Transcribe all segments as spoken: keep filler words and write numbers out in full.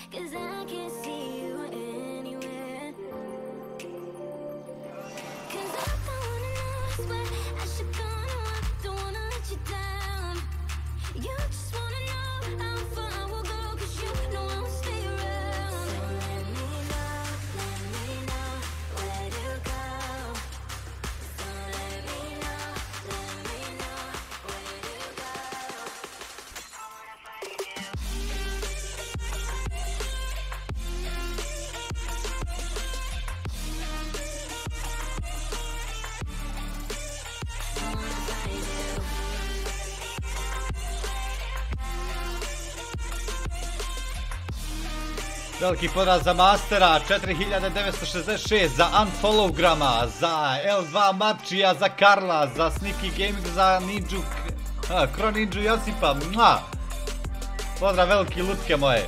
Veliki pozdrav za Mastera, četiri hiljade devetsto šezdeset šest, za Unfollowgrama, za L dva Marčija, za Karla, za Sneaky Gaming, za Ninju, Kro Ninju Josipa, mua! Pozdrav veliki lutke moje.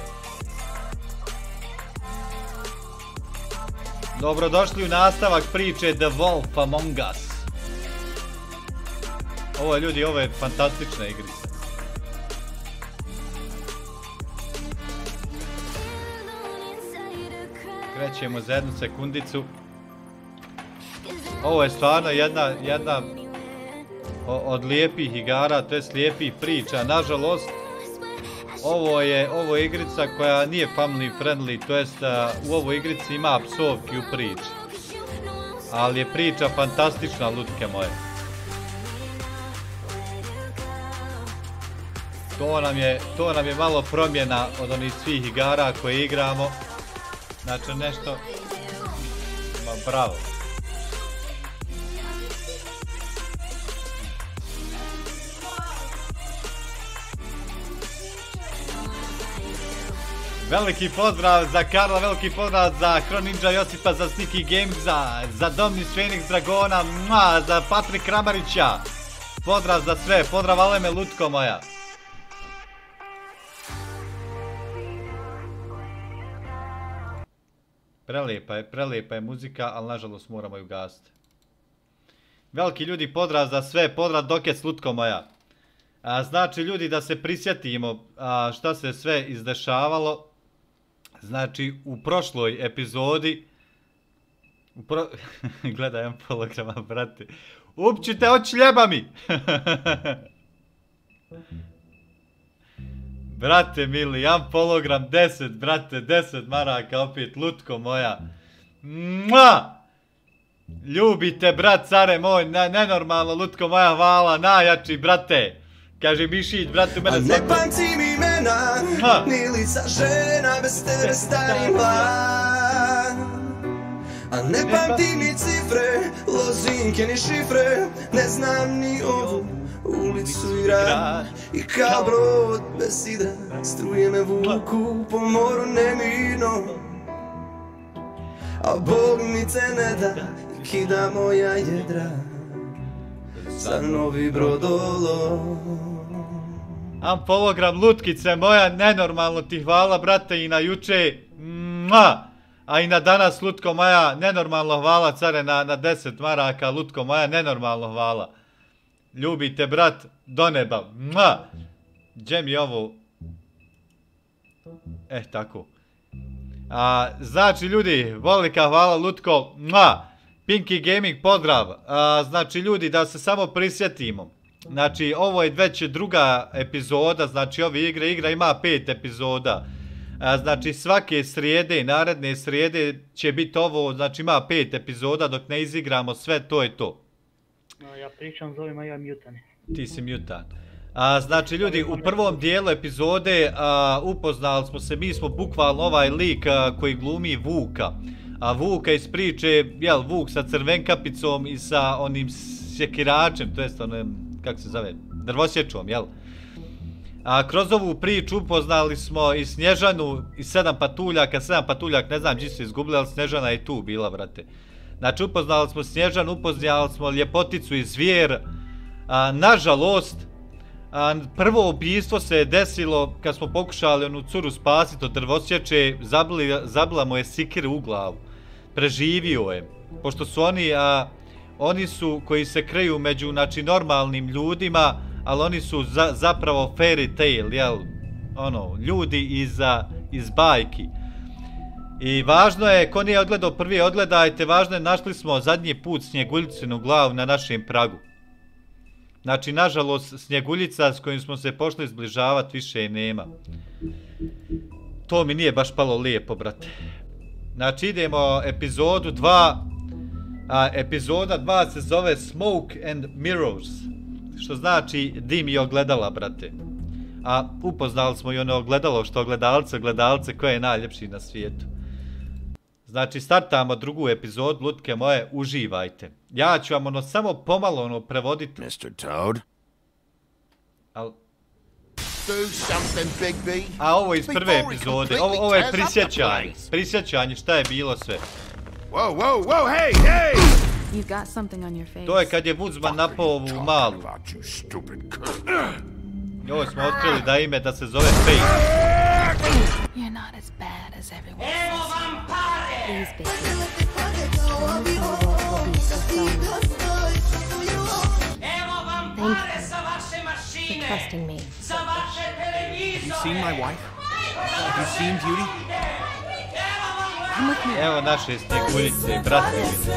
Dobrodošli u nastavak priče The Wolf Among Us. Ovo je ljudi, ovo je fantastična igrica. Krećemo za jednu sekundicu. Ovo je stvarno jedna, jedna od lijepih igara, to jest lijepih priča. Nažalost, ovo je, ovo je igrica koja nije family friendly, to jest u ovoj igrici ima psovki u priči. Ali je priča fantastična, lutke moje. To nam je, to nam je malo promjena od onih svih igara koje igramo. Znači nešto... Ma bravo. Veliki pozdrav za Karla, veliki pozdrav za Kro Ninja Josipa, za Sneaky Gaming, za, za Dominis Phoenix Dragona, mua, za Patrik Kramarića. Pozdrav za sve, pozdrav Aleme lutko moja. Prelijepa je, prelijepa je muzika, ali nažalost moramo ju gasiti. Veliki ljudi, pozdrav za sve, pozdrav Dokec lutko moja. A, znači ljudi da se prisjetimo a, šta se sve izdešavalo. Znači u prošloj epizodi... U pro... Gledaj Unfollowgrama, brate. Upčite oči ljeba mi! Brate mili, Unfollowgram deset, brate, deset maraka opet, lutko moja. Mua! Ljubite, brat, care moj, ne, nenormalno, lutko moja, hvala, najjači, brate. Kaže Mišić, brate, u mene sve... A ne pamtim imena, ni lica žena, bez tebe stari mlad. A ne pamtim ni cifre, lozinke ni šifre, ne znam ni ovu ulicu i rad. I kao brod bez sidra, struje me vuku po moru nemirno. A Bog mi te ne da, kida moja jedra za novi brodolov. Unfollowgram lutkice moja, nenormalno ti hvala, brate, i na juče, mua! A i na danas, lutko moja, nenormalno hvala, care, na, na deset maraka, lutko moja, nenormalno hvala. Ljubite, brat, do neba, mua! Gdje mi ovo? Eh, tako. A, znači, ljudi, velika hvala, lutko, mua! Pinky Gaming, pozdrav. A, znači, ljudi, da se samo prisjetimo. Znači, ovo je već druga epizoda, znači, ove igre, igra ima pet epizoda. A, znači, svake srijede i naredne srijede će biti ovo, znači, ima pet epizoda, dok ne izigramo sve, to je to. No, ja pričam, zovem, a ja mutan. Ti si mutan. A, znači, ljudi, u prvom dijelu epizode a, upoznali smo se, mi smo bukvalno ovaj lik a, koji glumi Vuka. A Vuka iz priče, jel, Vuk sa crvenkapicom i sa onim sjekiračem, to jest onim, kako se zove, drvosječom, jel? A kroz ovu priču upoznali smo i Snježanu i sedam patuljaka, sedam patuljak, ne znam gdje su izgubili, ali Snježana je tu bila, brate. Znači upoznali smo Snježanu, upoznali smo Ljepoticu i Zvijer. A, nažalost, a, prvo ubijstvo se je desilo kad smo pokušali onu curu spasiti od drvosječe, zabili, zabila mu je sikir u glavu. Preživio je, pošto su oni, a, oni su koji se kreju među, znači, normalnim ljudima, ali oni su za, zapravo fairy tale, jel, ono, ljudi iz a, iz bajki. I važno je, ko nije odgledao prvi, odgledajte, važno je, našli smo zadnji put Snjeguljicinu glavu na našem pragu. Znači, nažalost, Snjeguljica s kojim smo se pošli zbližavati više nema. To mi nije baš palo lijepo, brate. Znači, idemo epizodu dva. A epizoda dva se zove Smoke and Mirrors. Što znači dim i ogledala, brate. A upoznali smo i ono ogledalo, što ogledalce, ogledalce, koje je najljepši na svijetu. Znači, startamo drugu epizodu, lutke moje, uživajte. Ja ću vam ono samo pomalo ono prevoditi. mister Toad? Al... Do something, Bigby. A ovo iz prve epizode, ovo, ovo je prisjećanje. Prisjećanje, šta je bilo sve. Whoa, whoa, whoa, hey, hey! You got something on your face. To je kad je Woodsman napao ovu malu. I ovo smo otkrili da ime da se zove Faith. You're not as bad as everyone says. Please, baby. Thank you for trusting me. Have you seen my wife? Have you seen Beauty? Come with me. Evo naše Snjeguljice, brate.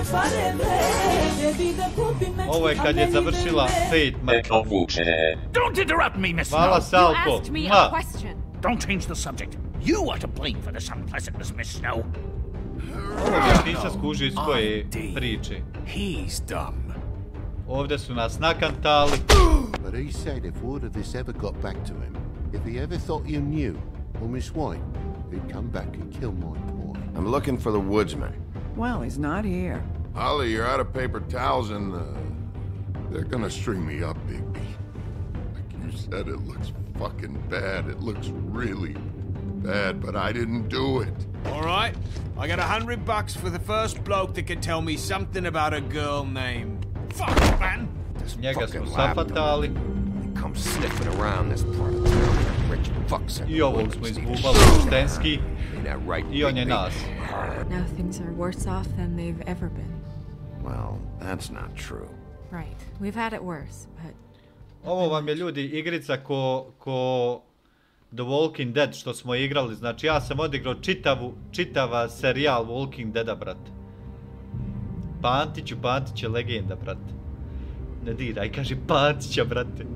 Ovo je kad je završila Faith mrtva. Don't interrupt me, Miss Hvala Snow. Salko. Asked me Ha. a question. Don't change the subject. You are to blame for this unpleasantness, Miss Snow. Ovo još nisam skužio iz koje priče. He's dumb. Ovdje su nas nakantali. But he said if word of this ever got back to him, if he ever thought you knew, or Miss White, he'd come back and kill my boy. I'm looking for the woodsman. Well, he's not here. Holly, you're out of paper towels and uh, they're gonna string me up, Bigby. Like you said, it looks fucking bad. It looks really bad, but I didn't do it. All right, I got a hundred bucks for the first bloke that can tell me something about a girl named... Fuck, man! This Njega smo fucking lab safatali. They come sniffing around this part of town. Rich fucks I ovog smo izgubali poštenski. I on je nas. Now things are worse off than they've ever been. Well, that's not true. Right. We've had it worse, but... Ovo vam je, ljudi, igrica ko, ko The Walking Dead što smo igrali. Znači, ja sam odigrao čitavu, čitava serijal Walking Deada, brate. Pantiću, Pantić je legenda, brate. Ne diraj, kaže Pantića, brate.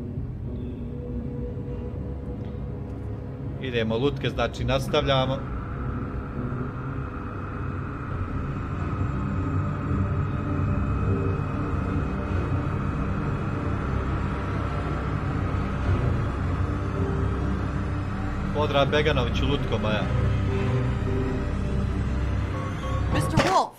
Idemo lutke, znači nastavljamo. Pozdrav Beganoviću, lutko moja. mister Wolf!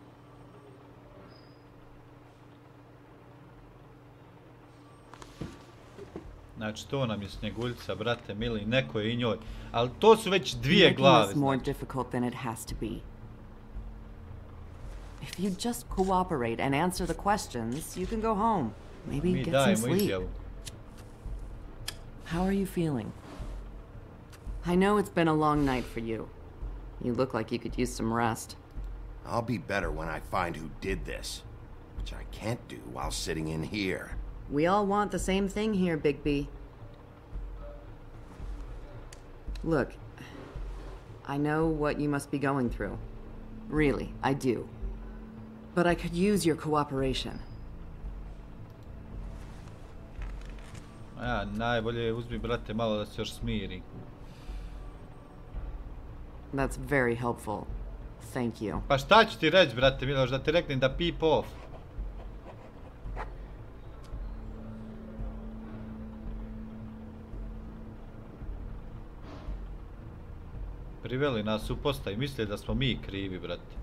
Znači, to nam je Snjeguljica, brate, mili, neko je i njoj. Ali to su već dvije glave. Making this more difficult than it has to be. If you just cooperate and answer the questions, you can go home. Maybe Mi get some dajemo sleep. izjavu. How are you feeling? I know it's been a long night for you. You look like you could use some rest. I'll be better when I find who did this, which I can't do while sitting in here. We all want the same thing here, Bigby. Look, I know what you must be going through. Really, I do. But I could use your cooperation. Ja, najbolje je uzmi, brate, malo da se još smiri. That's very helpful. Thank you. Pa šta ću ti reći, brate Miloš, da ti reknem da peep off? Priveli nas u postaju, misle da smo mi krivi, brate.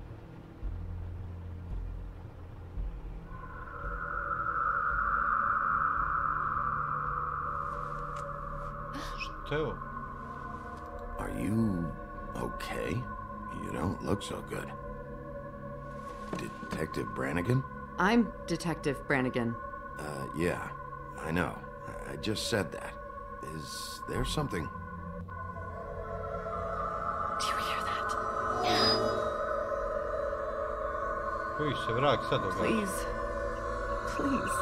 Što je ovo? Are you okay? You don't look so good. Detective Brannigan? I'm Detective Brannigan. Uh, yeah, I know. I just said that. Is there something? Do you hear that? Koji se vrag sad događa? Please. Please.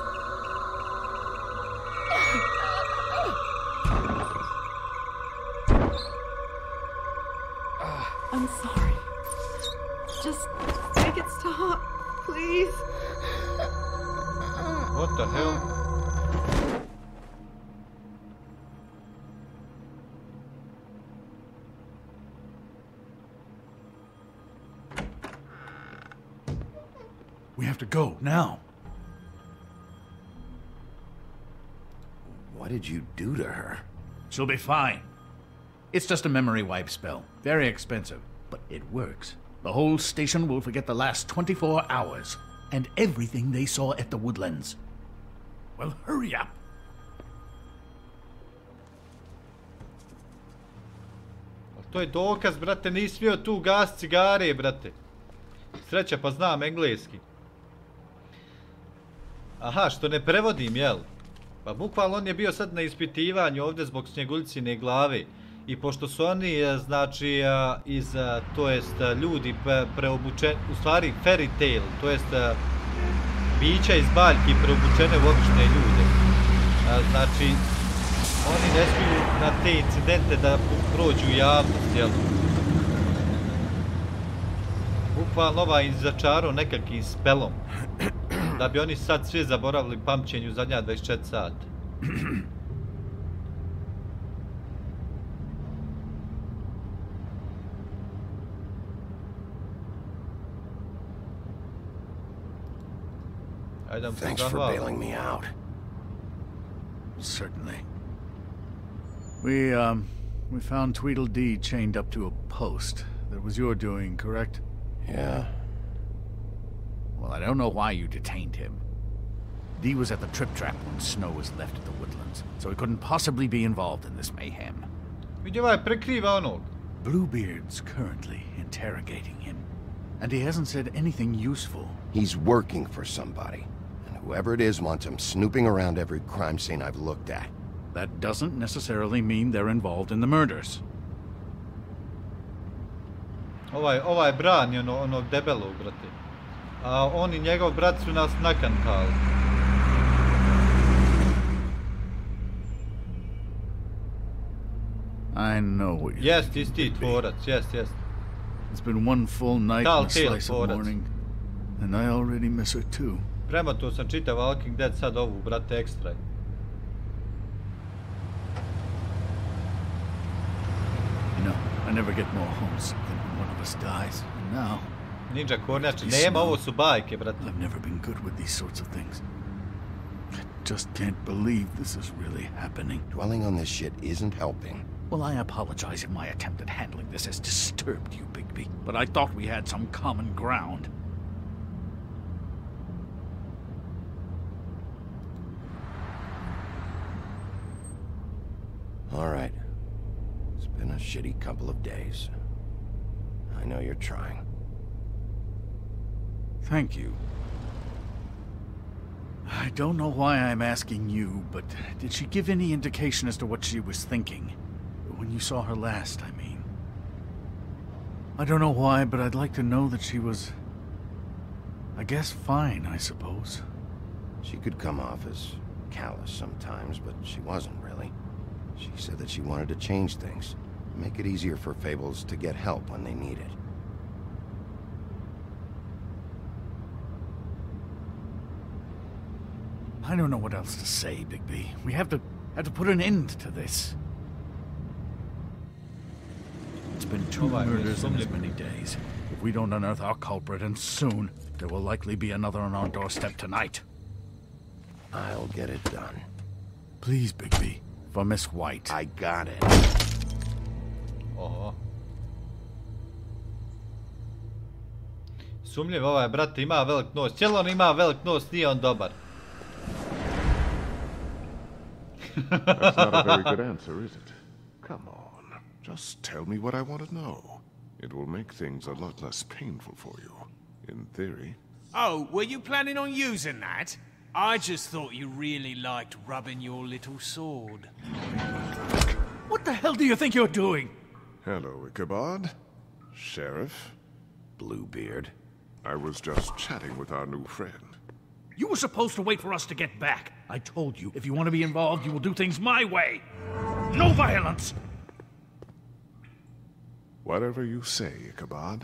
I'm sorry. Just make it stop, please. What the hell? We have to go, now. What did you do to her? She'll be fine. It's just a memory wipe spell. Very expensive, but it works. The whole station will forget the last twenty-four hours, and everything they saw at the Woodlands. Well, hurry up. To je dokaz, brate, nisi smio tu gas cigare, brate. Sreća, pa znam engleski. Aha, što ne prevodim, jel? Pa bukvalno on je bio sad na ispitivanju ovdje zbog Snjeguljcine glave. I pošto su oni, znači, iz, to jest, ljudi preobučeni, u stvari fairy tale, to jest, bića iz baljki preobučene u obične ljude. Znači, oni ne smiju na te incidente da prođu javnost, jel? Bukvalno ovaj začarao nekakvim spelom. Da bi oni sad svi zaboravili pamćenju zadnja dvadeset četiri sata. Thanks for bailing me out. Certainly. We, um, we found Tweedledee chained up to a post. That was your doing, correct? Yeah. Well, I don't know why you detained him. Dee was at the Trip Trap when Snow was left at the Woodlands, so he couldn't possibly be involved in this mayhem. Vidi ovaj prekriva onog. Bluebeard's currently interrogating him, and he hasn't said anything useful. He's working for somebody, and whoever it is wants him snooping around every crime scene I've looked at. That doesn't necessarily mean they're involved in the murders. Ovaj, ovaj brani ono, onog debelog, brate. A on i njegov brat su nas nakankali. I know what you're Jest, isti tvorac, jest, jest. It's been one full night and a slice of morning, and I already miss her too. Prema to sam čitao Walking Dead, sad ovu, brate, ekstra. You know, I never get more homesick than when one of us dies, and now... Ninja kornjači, nema, ovo su bajke, brate. I've never been good with these sorts of things. I just can't believe this is really happening. Dwelling on this shit isn't helping. Well, I apologize if my attempt at handling this has disturbed you, Bigby, but I thought we had some common ground. All right. It's been a shitty couple of days. I know you're trying. Thank you. I don't know why I'm asking you, but did she give any indication as to what she was thinking? When you saw her last, I mean. I don't know why, but I'd like to know that she was... I guess fine, I suppose. She could come off as callous sometimes, but she wasn't really. She said that she wanted to change things, make it easier for Fables to get help when they need it. I don't know what else to say, Bigby. We have to have to put an end to this. It's been two Oh, murders in as many days. If we don't unearth our culprit, and soon, there will likely be another on our doorstep tonight. I'll get it done. Please, Bigby. For Miss White. I got it. Oho. Sumljiv ovaj, brate, ima velik nos. Cijelo on ima velik nos, nije on dobar. That's not a very good answer, is it? Come on. Just tell me what I want to know. It will make things a lot less painful for you, in theory. Oh, were you planning on using that? I just thought you really liked rubbing your little sword. What the hell do you think you're doing? Hello, Ichabod. Sheriff. Bluebeard. I was just chatting with our new friend. You were supposed to wait for us to get back. I told you, if you want to be involved, you will do things my way. No violence! Whatever you say, Ichabod.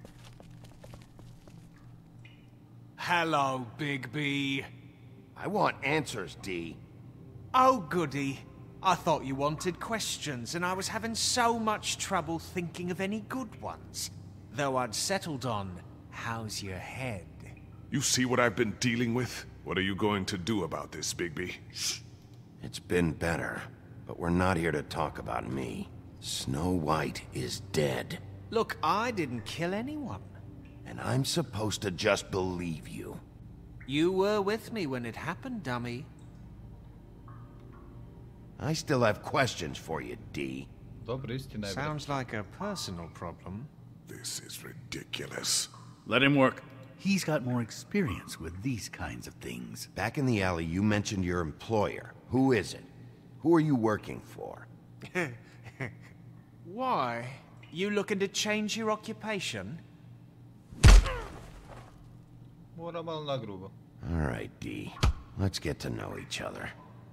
Hello, Bigby. I want answers, D. Oh, goody. I thought you wanted questions, and I was having so much trouble thinking of any good ones. Though I'd settled on, how's your head? You see what I've been dealing with? What are you going to do about this, Bigby? It's been better, but we're not here to talk about me. Snow White is dead. Look, I didn't kill anyone. And I'm supposed to just believe you. You were with me when it happened, dummy. I still have questions for you, D. Sounds like a personal problem. This is ridiculous. Let him work. He's got more experience with these kinds of things. Back in the alley, you mentioned your employer. Who is it? Who are you working for? Why? You looking to change your occupation? All right, D. Let's get to know each other.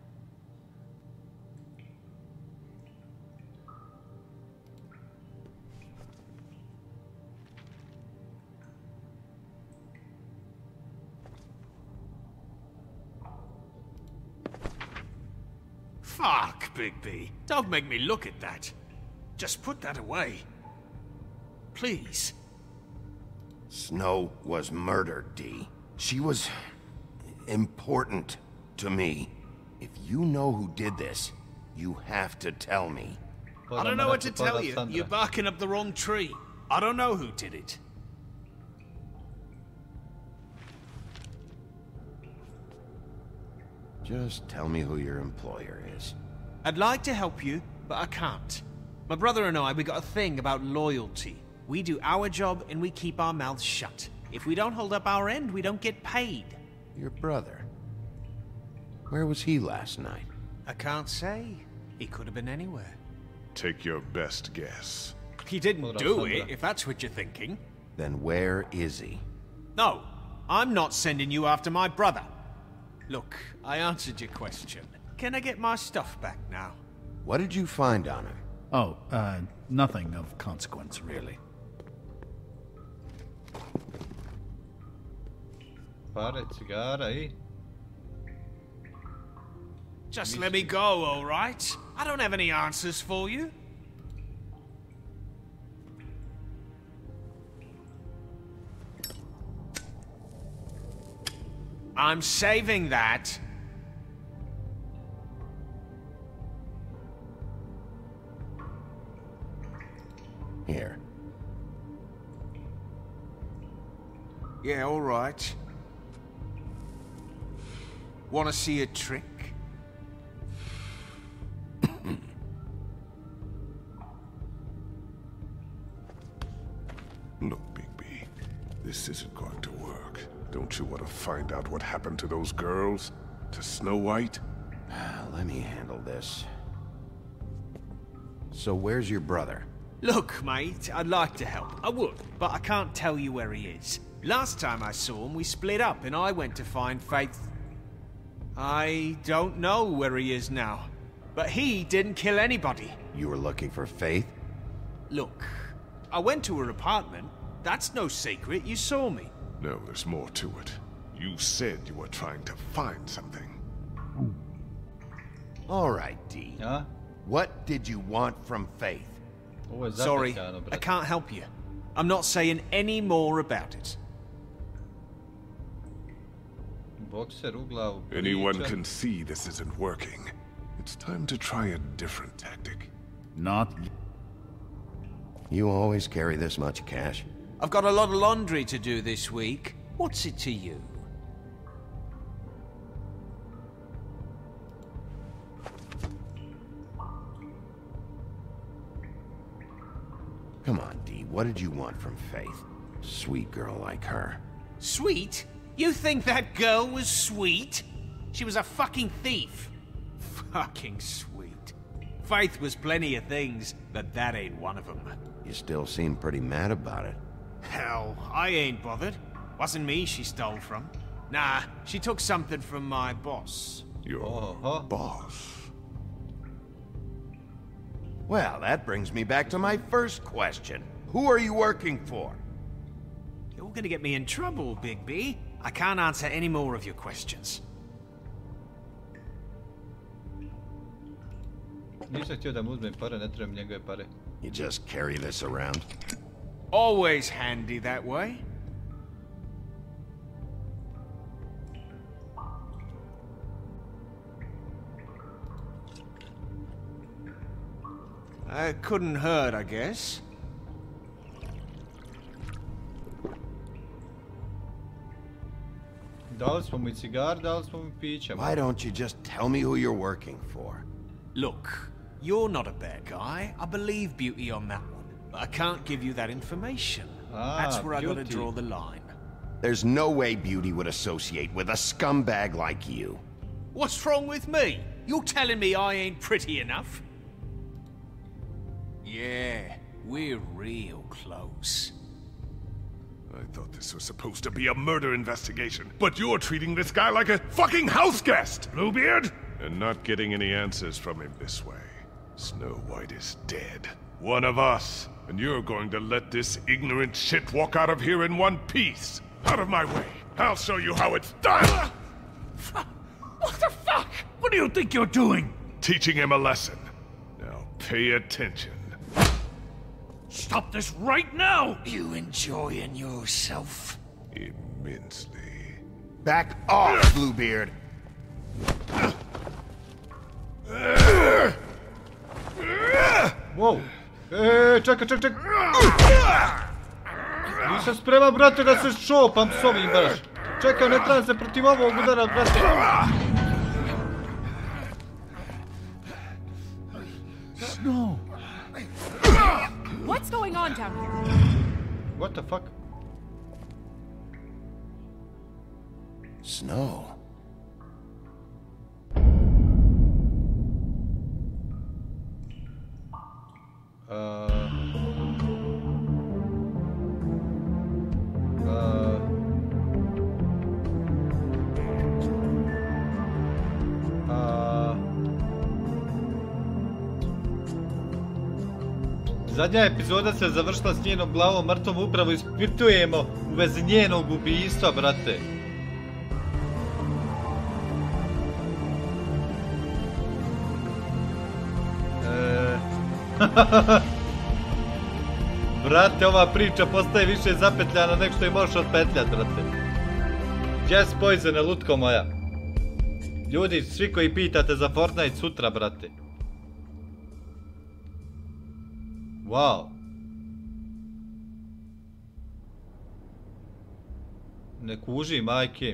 Fuck, Bigby. Don't make me look at that. Just put that away. Please. Snow was murdered, D. She was important to me. If you know who did this, you have to tell me. I don't know what to tell you. You're barking up the wrong tree. I don't know who did it. Just tell me who your employer is. I'd like to help you, but I can't. My brother and I, we got a thing about loyalty. We do our job and we keep our mouths shut. If we don't hold up our end, we don't get paid. Your brother? Where was he last night? I can't say. He could have been anywhere. Take your best guess. He didn't do it, if that's what you're thinking. Then where is he? No, I'm not sending you after my brother. Look, I answered your question. Can I get my stuff back now? What did you find on him? Oh, uh, nothing of consequence, really. Pare, cigara aí. Just let me go, all right? I don't have any answers for you. I'm saving that. Here. Yeah, all right. Want to see a trick? Look, Bigby, this isn't going to work. Don't you want to find out what happened to those girls? To Snow White? Let me handle this. So where's your brother? Look, mate, I'd like to help. I would, but I can't tell you where he is. Last time I saw him, we split up and I went to find Faith. I don't know where he is now, but he didn't kill anybody. You were looking for Faith? Look, I went to her apartment. That's no secret. You saw me. No, there's more to it. You said you were trying to find something. All right, D. Huh? What did you want from Faith? Sorry, I can't help you. I'm not saying any more about it. Anyone can see this isn't working. It's time to try a different tactic. Not... You always carry this much cash? I've got a lot of laundry to do this week. What's it to you? Come on, D. What did you want from Faith? Sweet girl like her. Sweet? You think that girl was sweet? She was a fucking thief. Fucking sweet. Faith was plenty of things, but that ain't one of them. You still seem pretty mad about it. Hell, I ain't bothered. Wasn't me she stole from. Nah, she took something from my boss. Your Uh-huh. boss? Well, that brings me back to my first question. Who are you working for? You're gonna get me in trouble, Bigby. I can't answer any more of your questions. Nisam htio da mu uzmem pare, ne trebam njegove pare. You just carry this around? Always handy that way. It couldn't hurt, I guess. Dali smo mu i cigar, dali smo mu i piće. Why don't you just tell me who you're working for? Look, you're not a bad guy. I believe Beauty on that one. But I can't give you that information. Ah, That's where I gotta Beauty. draw the line. There's no way Beauty would associate with a scumbag like you. What's wrong with me? You're telling me I ain't pretty enough? Yeah, we're real close. I thought this was supposed to be a murder investigation, but you're treating this guy like a fucking house guest, Bluebeard! And not getting any answers from him this way. Snow White is dead. One of us. And you're going to let this ignorant shit walk out of here in one piece. Out of my way. I'll show you how it's done! What the fuck? What do you think you're doing? Teaching him a lesson. Now pay attention. Stop this right now! You enjoying yourself? Immensely. Back off, Bluebeard! Wow. Eee, čekaj, čekaj, čekaj. Nisam spreman, brate, da se šopam s ovim, baš. Čekaj, ne trebam se protiv ovog udara, brate. Snow. What's going on down here? What the fuck? Snow. Uh, uh, uh, zadnja epizoda se završila s njenom glavom mrtvom, upravo ispitujemo u vezi njenog ubijstva, brate. Brate, ova priča postaje više zapetljana nek što je možeš otpetljat, brate. Just poison, lutko moja. Ljudi, svi koji pitate za Fortnite sutra, brate. Wow. Ne kuži, majke.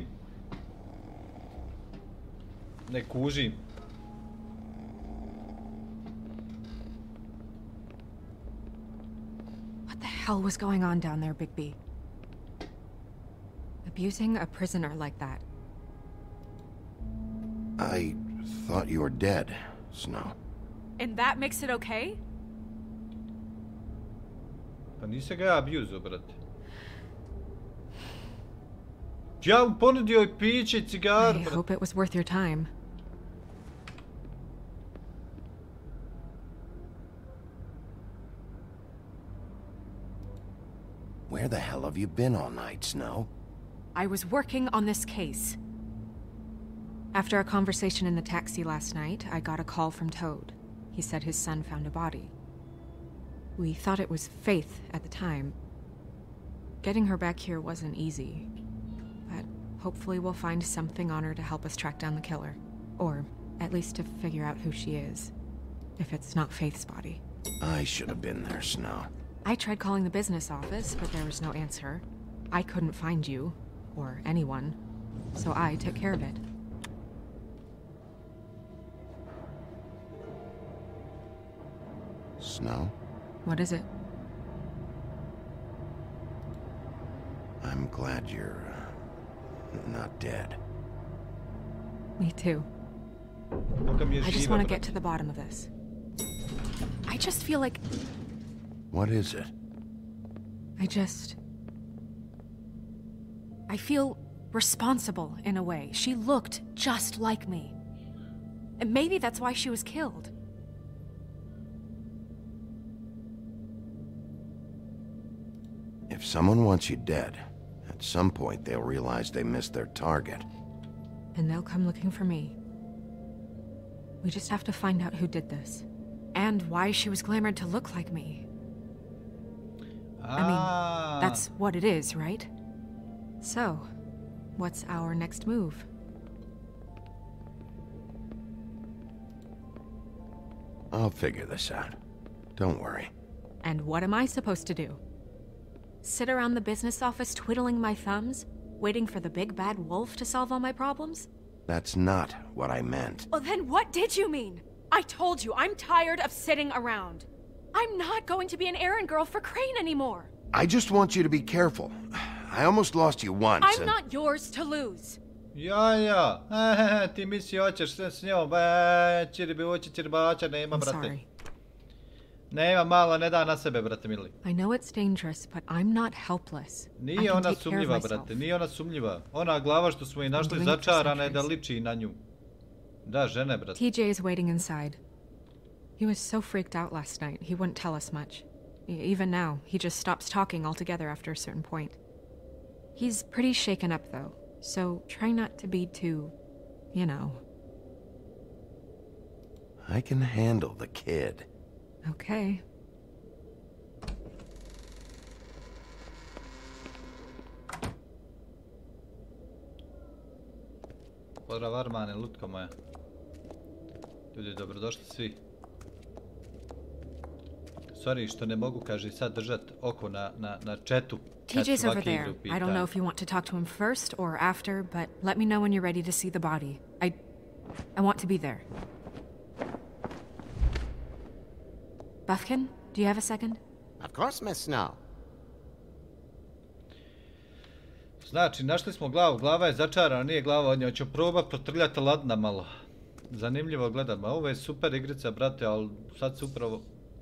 Ne kuži. What the hell was going on down there, Bigby? Abusing a prisoner like that. I thought you were dead, Snow. And that makes it okay? Pa nisi ga ja abuzo, brate. Ja mu ponudio i piće i cigar, I brate. hope it was worth your time. Where the hell have you been all night, Snow? I was working on this case. After a conversation in the taxi last night, I got a call from Toad. He said his son found a body. We thought it was Faith at the time. Getting her back here wasn't easy. But hopefully we'll find something on her to help us track down the killer. Or at least to figure out who she is. If it's not Faith's body. I should have been there, Snow. I tried calling the business office, but there was no answer. I couldn't find you, or anyone, so I took care of it. Snow? What is it? I'm glad you're uh, not dead. Me too. I just want to get to the bottom of this. I just feel like... What is it? I just... I feel responsible in a way. She looked just like me. And maybe that's why she was killed. If someone wants you dead, at some point they'll realize they missed their target. And they'll come looking for me. We just have to find out who did this. And why she was glamored to look like me. Ah. I mean, that's what it is, right? So, what's our next move? I'll figure this out. Don't worry. And what am I supposed to do? Sit around the business office twiddling my thumbs, waiting for the big bad wolf to solve all my problems? That's not what I meant. Well, then what did you mean? I told you, I'm tired of sitting around. I'm not going to be an errand girl for Crane anymore. I just want you to be careful. I almost lost you once. I'm and... not yours to lose. Ja, ja. E, ti misli hoćeš sve s njom. E, čiribi ući, čiribača, nema, brate. Sorry. Nema, mala ne da na sebe, brate mili. I know it's dangerous, but I'm not helpless. Nije ona sumnjiva, brate, nije ona sumnjiva. Ona glava što smo i našli začarana je da liči na nju. Da, žene, brate. T J is waiting inside. He was so freaked out last night, he wouldn't tell us much. Even now, he just stops talking altogether after a certain point. He's pretty shaken up, though, so try not to be too, you know. I can handle the kid. Okay. Pozdrav Armane, lutka moja. Ljudi, dobrodošli svi. Sorry što ne mogu, kaže, sad držat oko na, na, na chatu. T J's over there. I don't know if you want to talk to him first or after, but let me know when you're ready to see the body. I... I want to be there. Buffkin, do you have a second? Of course, Miss Snow. Znači, našli smo glavu, glava je začarana, nije glava od nje, hoću probat protrljati ladna malo. Zanimljivo gledam, a ovo je super igrica, brate, ali sad se upravo...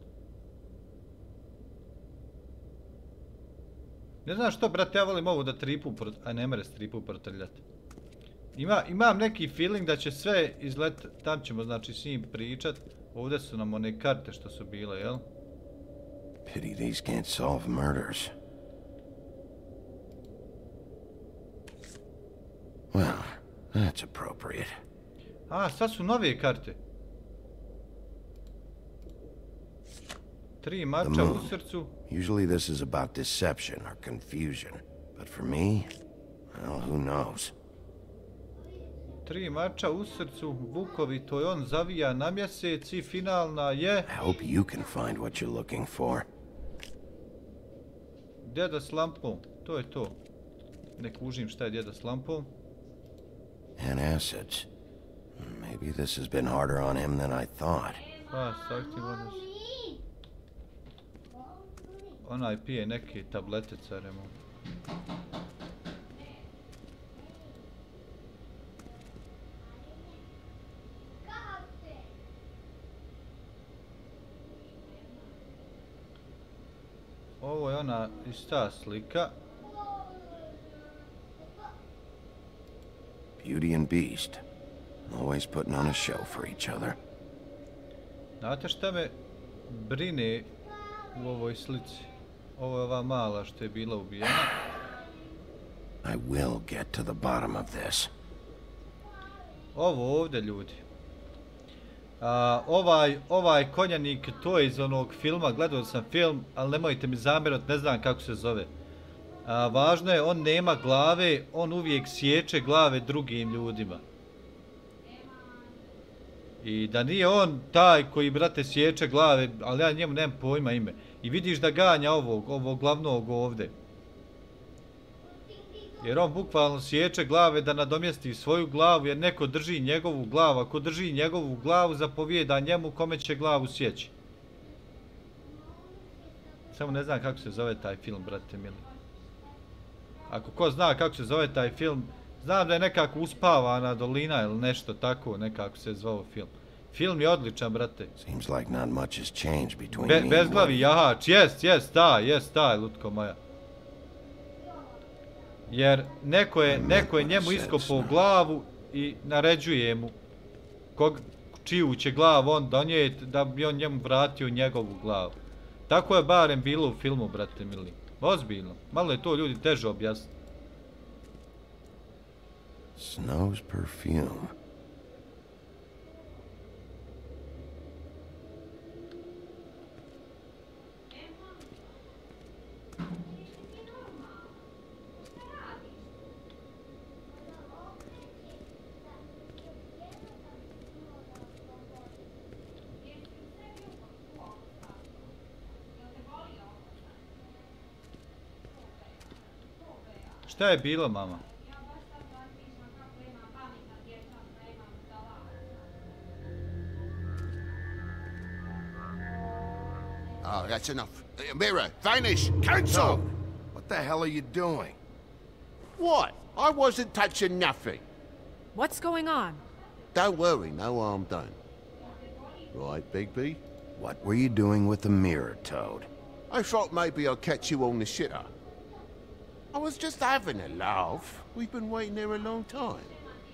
Ne znam što, brate, ja volim ovu da tripu, a ne mere s tripu protrljati. Ima, imam neki feeling da će sve izlet, tam ćemo znači s njim pričat. Ovdje su nam one karte što su bile, jel? Pity these can't solve murders. Well, that's appropriate. A, sad su nove karte. Tri mača u srcu. Usually this is about deception or confusion, but for me, well, who knows? Tri mača u srcu, vukovi, to je on zavija na mjesec i finalna je... I hope you can find what you're looking for. Djeda s lampom, to je to. Ne kužim šta je djeda s lampom. And acids. Maybe this has been harder on him than I thought. Pa, saktivano se. Onaj pije neke tablete, caremo. Ovo je ona ista slika. Beauty and Beast. Always putting on a show for each other. Znate šta me brine u ovoj slici? Ovo je ova mala što je bila ubijena. I will get to the bottom of this. Ovo ovdje, ljudi. A, ovaj, ovaj konjanik, to je iz onog filma, gledao sam film, ali nemojte mi zamjerati, ne znam kako se zove. A, važno je, on nema glave, on uvijek sječe glave drugim ljudima. I da nije on taj koji, brate, sječe glave, ali ja njemu nemam pojma ime. I vidiš da ganja ovog, ovog glavnog ovdje. Jer on bukvalno sječe glave da nadomjesti svoju glavu, jer neko drži njegovu glavu. Ako drži njegovu glavu, zapovijeda njemu kome će glavu sjeći. Samo ne znam kako se zove taj film, brate mili. Ako ko zna kako se zove taj film, znam da je nekako Uspavana dolina ili nešto tako, nekako se zvao film. Film je odličan, brate. Seems like not much has changed between Be, me bezglavi and jahač, jest, jest, taj, jest, taj, lutko moja. Jer neko je, neko je njemu iskopao glavu i naređuje mu kog, čiju će glavu on donijeti da bi on njemu vratio njegovu glavu. Tako je barem bilo u filmu, brate mili. Ozbiljno. Malo je to ljudi teže objasniti. Snow's perfume. Šta je bilo, mama? Oh, that's enough. Uh, Mira, vanish! Cancel! No. What the hell are you doing? What? I wasn't touching nothing. What's going on? Don't worry, no harm done. Right, Bigby? What were you doing with the mirror, Toad? I thought maybe I'd catch you on the shitter. I was just having a laugh. We've been waiting there a long time.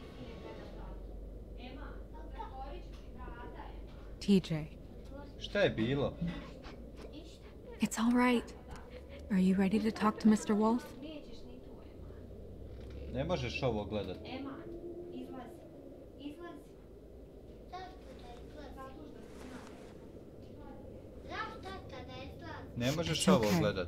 T J. Šta je bilo? It's all right. Are you ready to talk to Mister Wolf? Ne možeš ovo gledat. Ne možeš ovo gledat.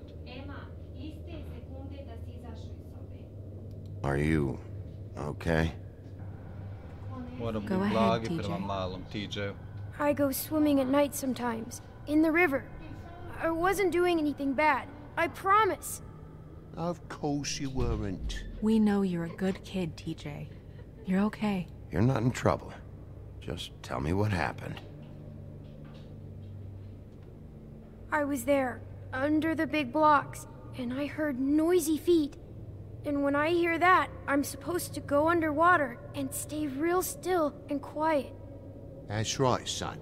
Are you okay? Moram Go biti ahead, blagi T J. prema malom T J-u. I go swimming at night sometimes, in the river. I wasn't doing anything bad. I promise. Of course you weren't. We know you're a good kid, T J. You're okay. You're not in trouble. Just tell me what happened. I was there, under the big blocks, and I heard noisy feet. And when I hear that, I'm supposed to go underwater and stay real still and quiet. That's right, son.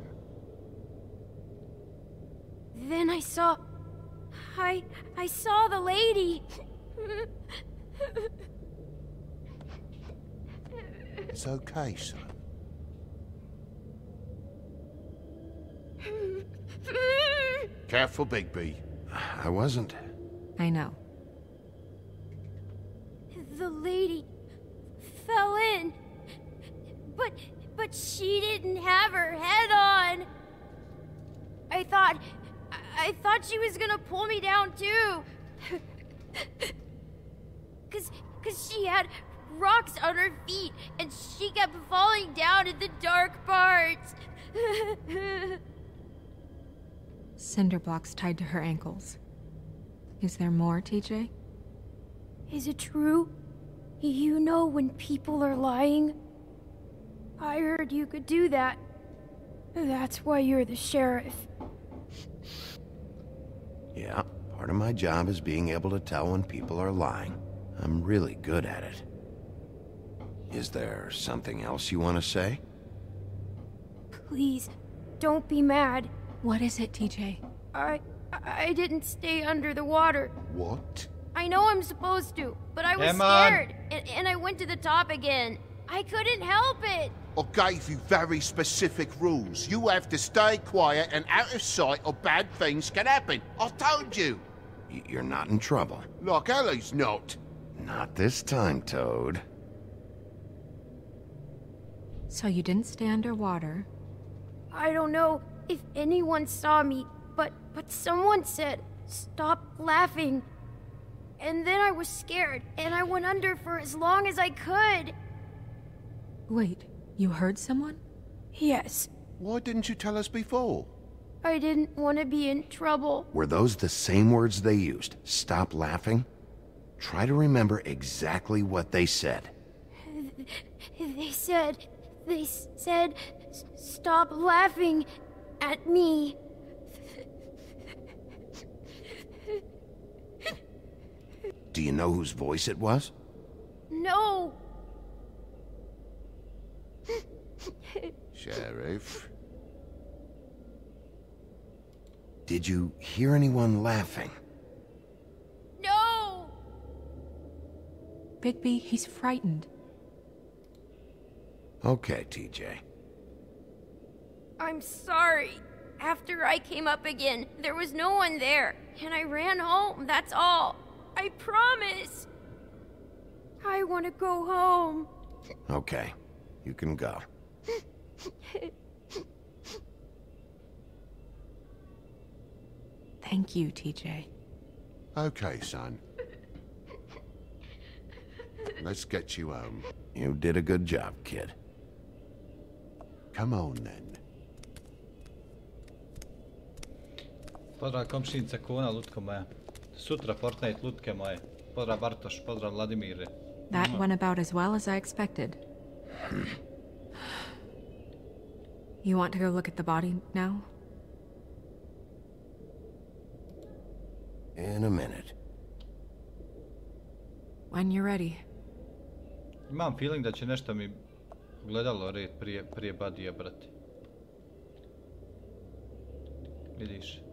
Then I saw... I... I saw the lady. It's okay, son. Careful, Bigby. I wasn't. I know. The lady fell in. But... but she didn't have her head on. I thought... I thought she was gonna pull me down too. Cause... cause she had rocks on her feet and she kept falling down in the dark parts. Cinder blocks tied to her ankles. Is there more, T J? Is it true? You know when people are lying? I heard you could do that. That's why you're the sheriff. Yeah, part of my job is being able to tell when people are lying. I'm really good at it. Is there something else you want to say? Please, don't be mad. What is it, T J? I... I didn't stay under the water. What? I know I'm supposed to, but I was Come on. scared, and, and I went to the top again. I couldn't help it. I gave you very specific rules. You have to stay quiet and out of sight or bad things can happen. I told you. Y- You're not in trouble. Like Ellie's not. Not this time, Toad. So you didn't stay underwater. I don't know if anyone saw me, but but someone said, stop laughing. And then I was scared, and I went under for as long as I could. Wait, you heard someone? Yes. Why didn't you tell us before? I didn't want to be in trouble. Were those the same words they used? Stop laughing? Try to remember exactly what they said. They said... They said... "S- Stop laughing at me. Do you know whose voice it was? No. Sheriff? Did you hear anyone laughing? No. Bigby, he's frightened. Okay, T J. I'm sorry. After I came up again, there was no one there, and I ran home, that's all. I promise. I want to go home. Okay, you can go. Thank you, T J. Okay, son. Let's get you home. You did a good job, kid. Come on, then. Pozdrav komšinica Kona, lutko moja. Sutra Fortnite, lutke moje. Pozdrav Bartoš, pozdrav Vladimire. That went about as well as I expected. You want to go look at the body now? In a minute. When you're ready. Imam feeling da će nešto mi gledalo red prije, prije Badija, brate. Vidiš.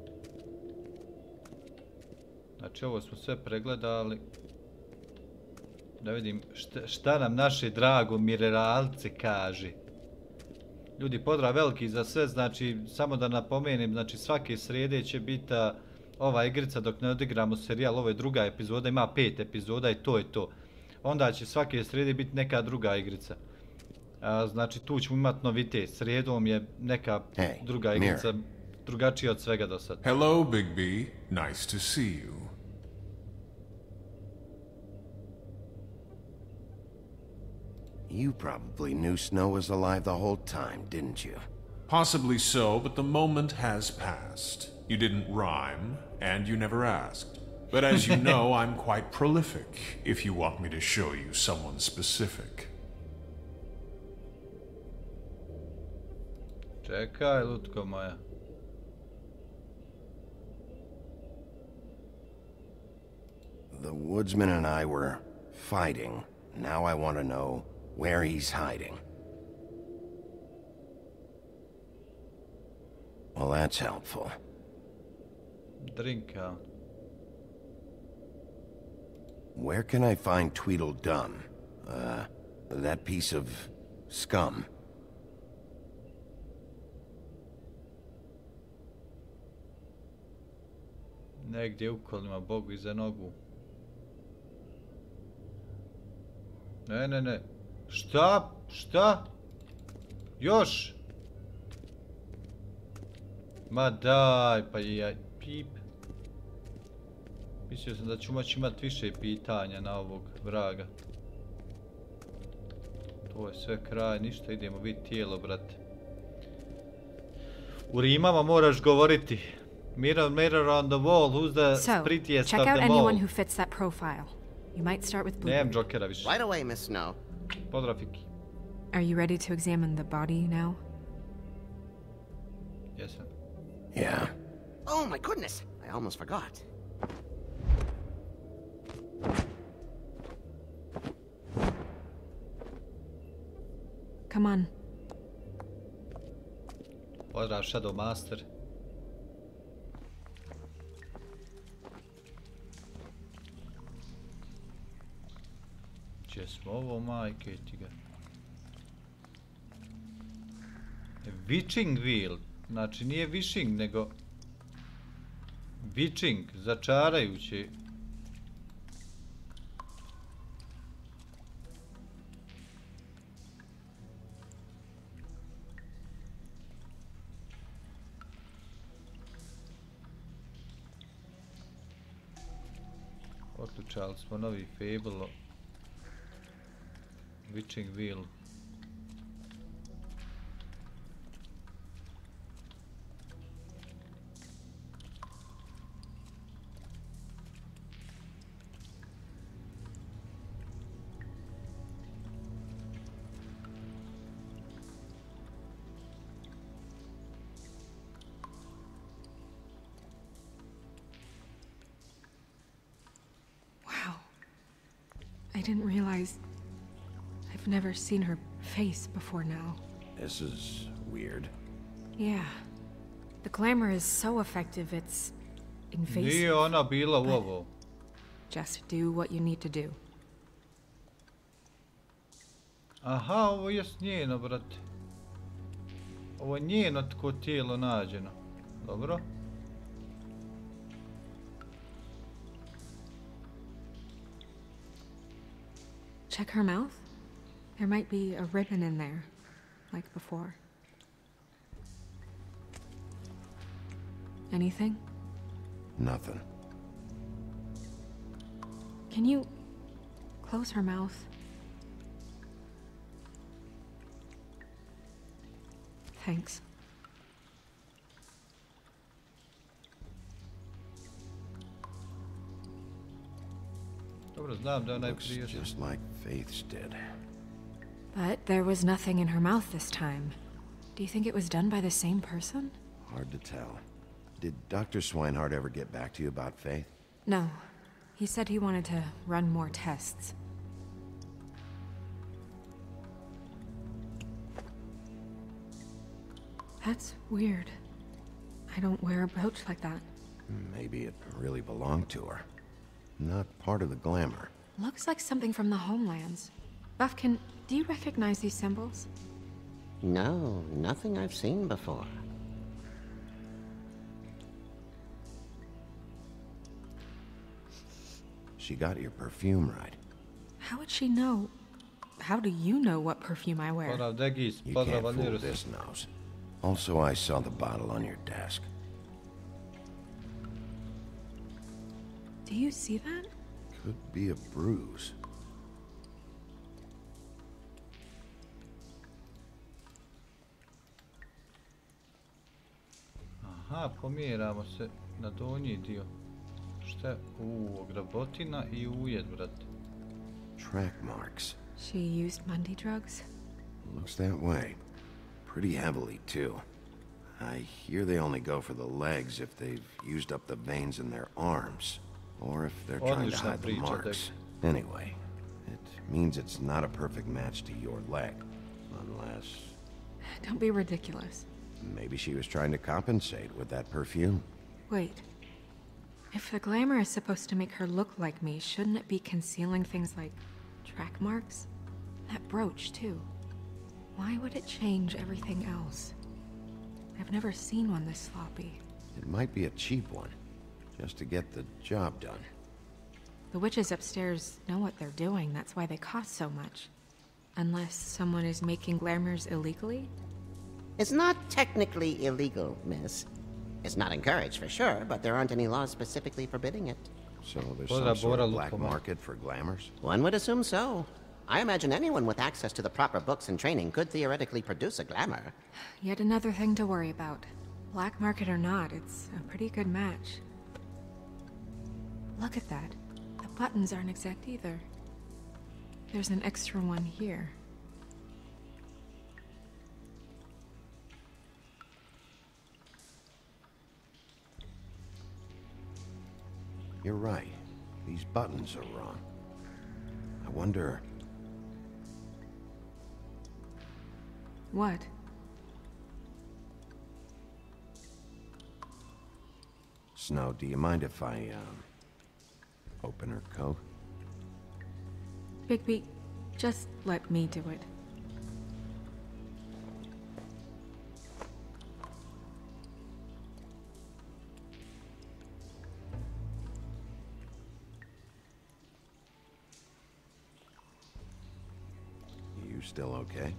Znači ovo smo sve pregledali. Da vidim šta, šta nam naše drago mineralce kaže. Ljudi, pozdrav veliki za sve, znači samo da napomenem, znači svake srijede će biti ova igrica dok ne odigramo serijal, ovo je druga epizoda, ima pet epizoda i to je to. Onda će svake srijede biti neka druga igrica. A, znači tu ćemo imati novitet, srijedom je neka hey, druga igrica, drugačija od svega do sad. Hello, Big B. Nice to see you. You probably knew Snow was alive the whole time, didn't you? Possibly so, but the moment has passed. You didn't rhyme, and you never asked. But as you know, I'm quite prolific, if you want me to show you someone specific. Čekaj, lutko moja. The woodsman and I were fighting. Now I want to know where he's hiding. Well, that's helpful. Drink out. Where can I find Tweedledum? Uh, that piece of scum. Negdje u kolima, Bogu iza nogu. Ne, ne, ne. Šta? Šta? Još? Ma daj, pa jaj, pip. Mislio sam da ću moći imati više pitanja na ovog vraga. To je sve kraj, ništa, idemo vidjeti tijelo, brate. U rimama moraš govoriti. Mirror, mirror on the wall, who's the prettiest of them all? So, check out anyone who fits that profile. You might start with Bluebeard. Nemam Jokera više. Right away, Miss Snow. Pozdrav, Fiki. Are you ready to examine the body now? Yes, sir. Yeah. Oh my goodness, I almost forgot. Come on. Pozdrav, Shadow Master. Gdje smo ovo, majke ti ga? Witching Wheel. Znači nije wishing, nego witching, začarajući. Otlučali smo novi Fable. Witching Wheel. I didn't realize I've never seen her face before now. This is weird. Yeah. The glamour is so effective, it's invasive. Nije ona bila u ovo. Just do what you need to do. Aha, ovo je njeno, brate. Ovo je njeno tko tijelo nađeno. Dobro. Check her mouth. There might be a ribbon in there, like before. Anything? Nothing. Can you close her mouth? Thanks. Dobro, znam da je Looks najprije. just like Faith's did. But there was nothing in her mouth this time. Do you think it was done by the same person? Hard to tell. Did Doctor Swinehart ever get back to you about Faith? No. He said he wanted to run more tests. That's weird. I don't wear a brooch like that. Maybe it really belonged to her. Not part of the glamour. Looks like something from the homelands. Buffkin, do you recognize these symbols? No, nothing I've seen before. She got your perfume right. How would she know? How do you know what perfume I wear? Pozdrav Degis, You pozdrav can't fool Anirus. this nose. Also, I saw the bottle on your desk. Do you see that? Could be a bruise. Aha, pomjeramo se na donji dio. Šta je? Uuu, grabotina i ujed, brate. Track marks. She used Mundy drugs? Looks that way. Pretty heavily, too. I hear they only go for the legs if they've used up the veins in their arms. Or if they're trying to Odlična hide the priča, marks. Anyway, it means it's not a perfect match to your leg. Unless... Don't be ridiculous. maybe she was trying to compensate with that perfume. Wait. If the glamour is supposed to make her look like me, shouldn't it be concealing things like track marks? That brooch, too. Why would it change everything else? I've never seen one this sloppy. It might be a cheap one, just to get the job done. The witches upstairs know what they're doing, that's why they cost so much. Unless someone is making glamours illegally? It's not technically illegal, miss. It's not encouraged for sure, but there aren't any laws specifically forbidding it. So there's some sort of black market for glamours? One would assume so. I imagine anyone with access to the proper books and training could theoretically produce a glamour. Yet another thing to worry about. Black market or not, it's a pretty good match. Look at that. The buttons aren't exact either. There's an extra one here. You're right. These buttons are wrong. I wonder... What? Snow, do you mind if I, um... open her coat? Bigby, just let me do it. You still okay?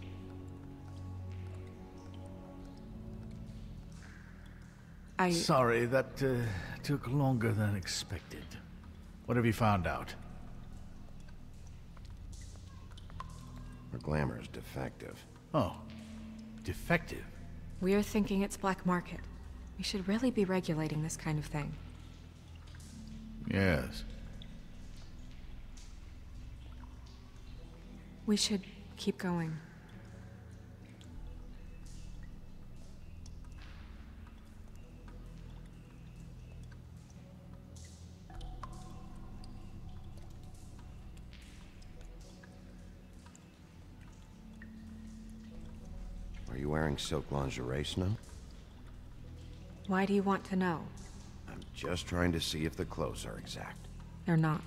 I... Sorry, that uh, took longer than expected. What have you found out? Her glamour is defective. Oh, defective? We're thinking it's black market. We should really be regulating this kind of thing. Yes. We should keep going. Are you wearing silk lingerie, Snow? Why do you want to know? I'm just trying to see if the clothes are exact. They're not.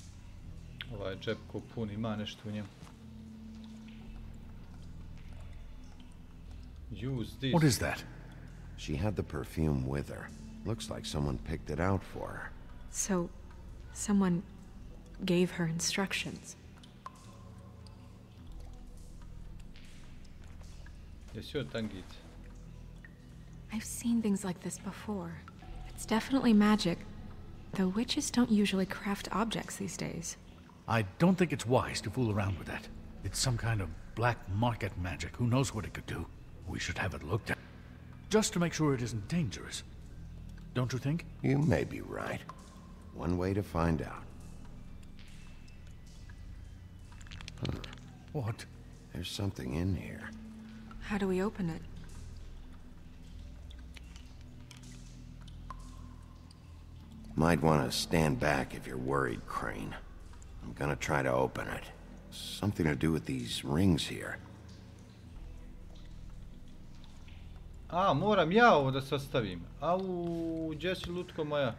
Ovaj džep ko pun ima nešto u njemu. Use this. What is that? She had the perfume with her. Looks like someone picked it out for her. So, someone gave her instructions. Jesi joj tangica? I've seen things like this before. It's definitely magic, though witches don't usually craft objects these days. I don't think it's wise to fool around with that. It's some kind of black market magic. Who knows what it could do? We should have it looked at. Just to make sure it isn't dangerous. Don't you think? You may be right. One way to find out. Huh. What? There's something in here. How do we open it? Might want to stand back if you're worried, Crane. I'm gonna try to open it. Something to do with these rings here. A, moram ja ovo da sastavim. Au, gdje si lutko moja?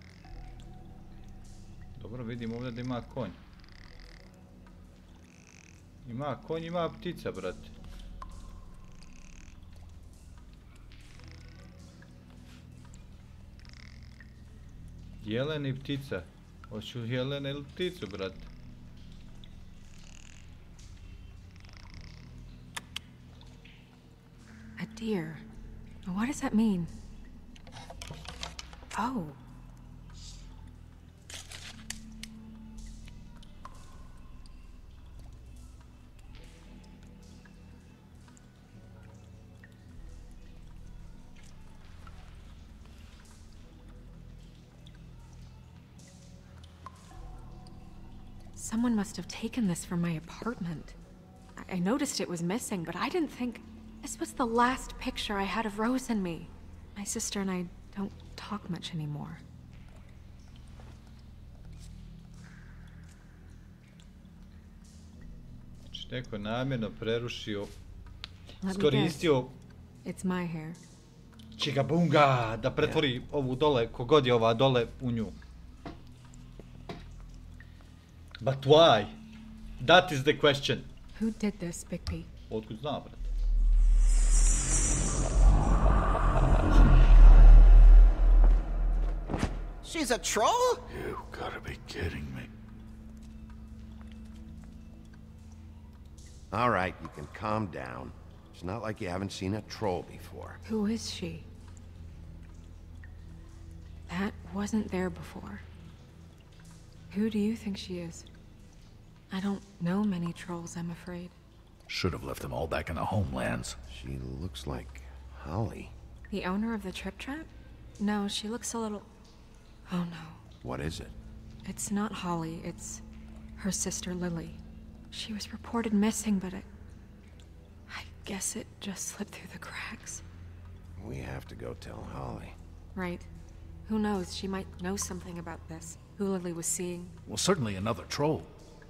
Dobro, vidim ovdje da ima konj. Ima konj, ima ptica, brate. Jelen i ptica. Hoću jelene ili pticu, brate. A deer. What does that mean? Oh. Someone must have taken this from my apartment. I, I noticed it was missing, but I didn't think this was the last picture I had of Rose and me. My sister and I don't talk much anymore. Znači, neko namjerno prerušio, Let me iskoristio guess. It's my hair. čigabunga da pretvori ovu dole, kogod je ova dole, u nju. But why? That is the question. Who did this, Bigby? Otkud zna, brate? She's a troll? You gotta be kidding me. All right, you can calm down. It's not like you haven't seen a troll before. Who is she? That wasn't there before. Who do you think she is? I don't know many trolls, I'm afraid. Should have left them all back in the homelands. She looks like Holly. The owner of the Trip Trap? No, she looks a little... Oh no. What is it? It's not Holly, it's her sister Lily. She was reported missing, but I... I guess it just slipped through the cracks. We have to go tell Holly. Right. Who knows, she might know something about this. Who Lily was seeing. Well, certainly another troll.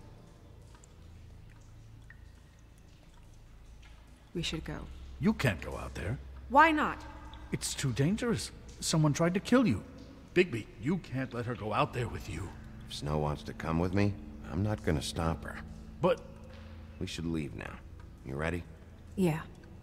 We should go. You can't go out there. Why not? It's too dangerous. Someone tried to kill you. Bigby, you can't let her go out there with you. If Snow wants to come with me, I'm not gonna stop her. But... We should leave now. You ready? Yeah.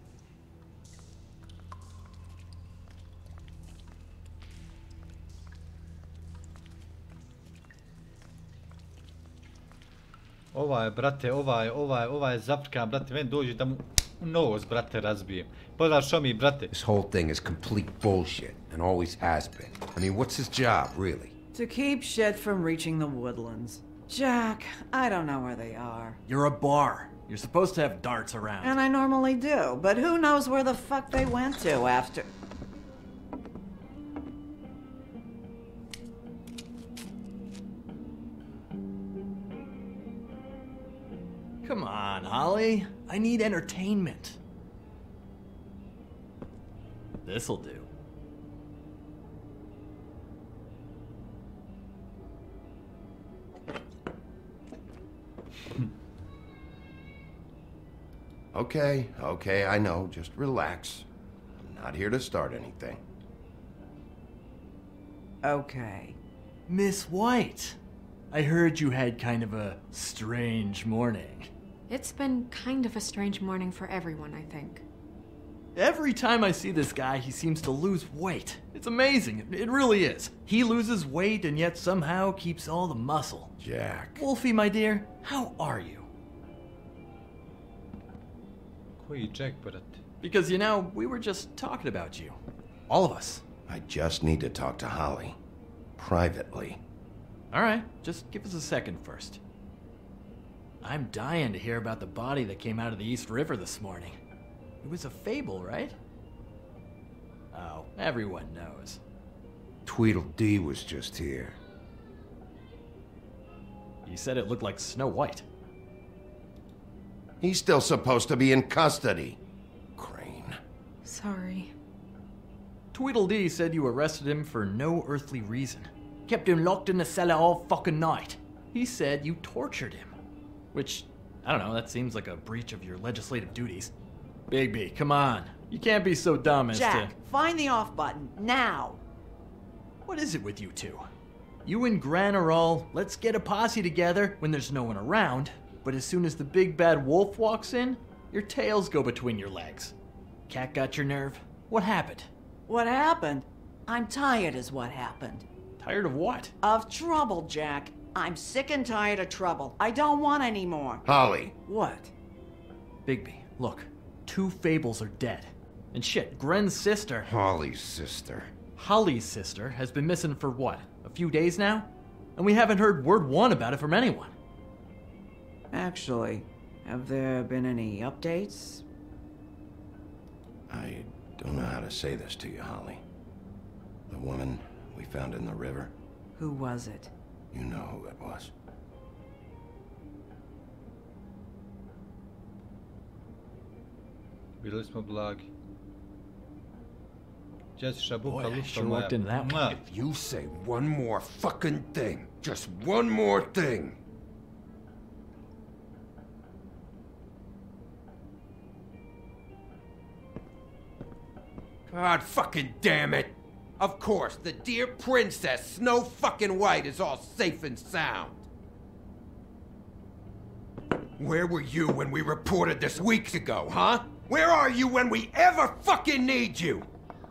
Ovaj, brate, ovaj, ovaj, ovaj zaprkan, brate, meni dođe da mu nos, brate, razbijem. Pogledaj što mi, brate. This whole thing is complete bullshit, and always has been. I mean, what's his job, really? To keep shit from reaching the woodlands. Jack, I don't know where they are. You're a bar. You're supposed to have darts around. And I normally do, but who knows where the fuck they went to after... Come on, Holly. I need entertainment. This'll do. Okay, okay, I know. Just relax. I'm not here to start anything. Okay. Miss White, I heard you had kind of a strange morning. It's been kind of a strange morning for everyone, I think. Every time I see this guy, he seems to lose weight. It's amazing. It, it really is. He loses weight and yet somehow keeps all the muscle. Jack. Wolfie, my dear, how are you? Koji Jack, brate? Because, you know, we were just talking about you. All of us. I just need to talk to Holly. Privately. All right, just give us a second first. I'm dying to hear about the body that came out of the East River this morning. It was a fable, right? Oh, everyone knows. Tweedledee was just here. He said it looked like Snow White. He's still supposed to be in custody. Crane. Sorry. Tweedledee said you arrested him for no earthly reason. Kept him locked in the cellar all fucking night. He said you tortured him. Which, I don't know, that seems like a breach of your legislative duties. Bigby, come on. You can't be so dumb as Jack, to... find the off button, now! What is it with you two? You and Gran are all, let's get a posse together when there's no one around, but as soon as the big bad wolf walks in, your tails go between your legs. Cat got your nerve? What happened? What happened? I'm tired is what happened. Tired of what? Of trouble, Jack. I'm sick and tired of trouble. I don't want any more. Holly. What? Bigby, look. Two fables are dead. And shit, Gren's sister... Holly's sister. Holly's sister has been missing for what? A few days now? And we haven't heard word one about it from anyone. Actually, have there been any updates? I don't know how to say this to you, Holly. The woman we found in the river. Who was it? You know who it was. Bili smo blagi. Jessica Boy, Buka I lupa sure moja. looked into that one. Mwah. If you say one more fucking thing, just one more thing. God fucking damn it! Of course, the dear princess, Snow fucking White, is all safe and sound. Where were you when we reported this weeks ago, huh? Where are you when we ever fucking need you?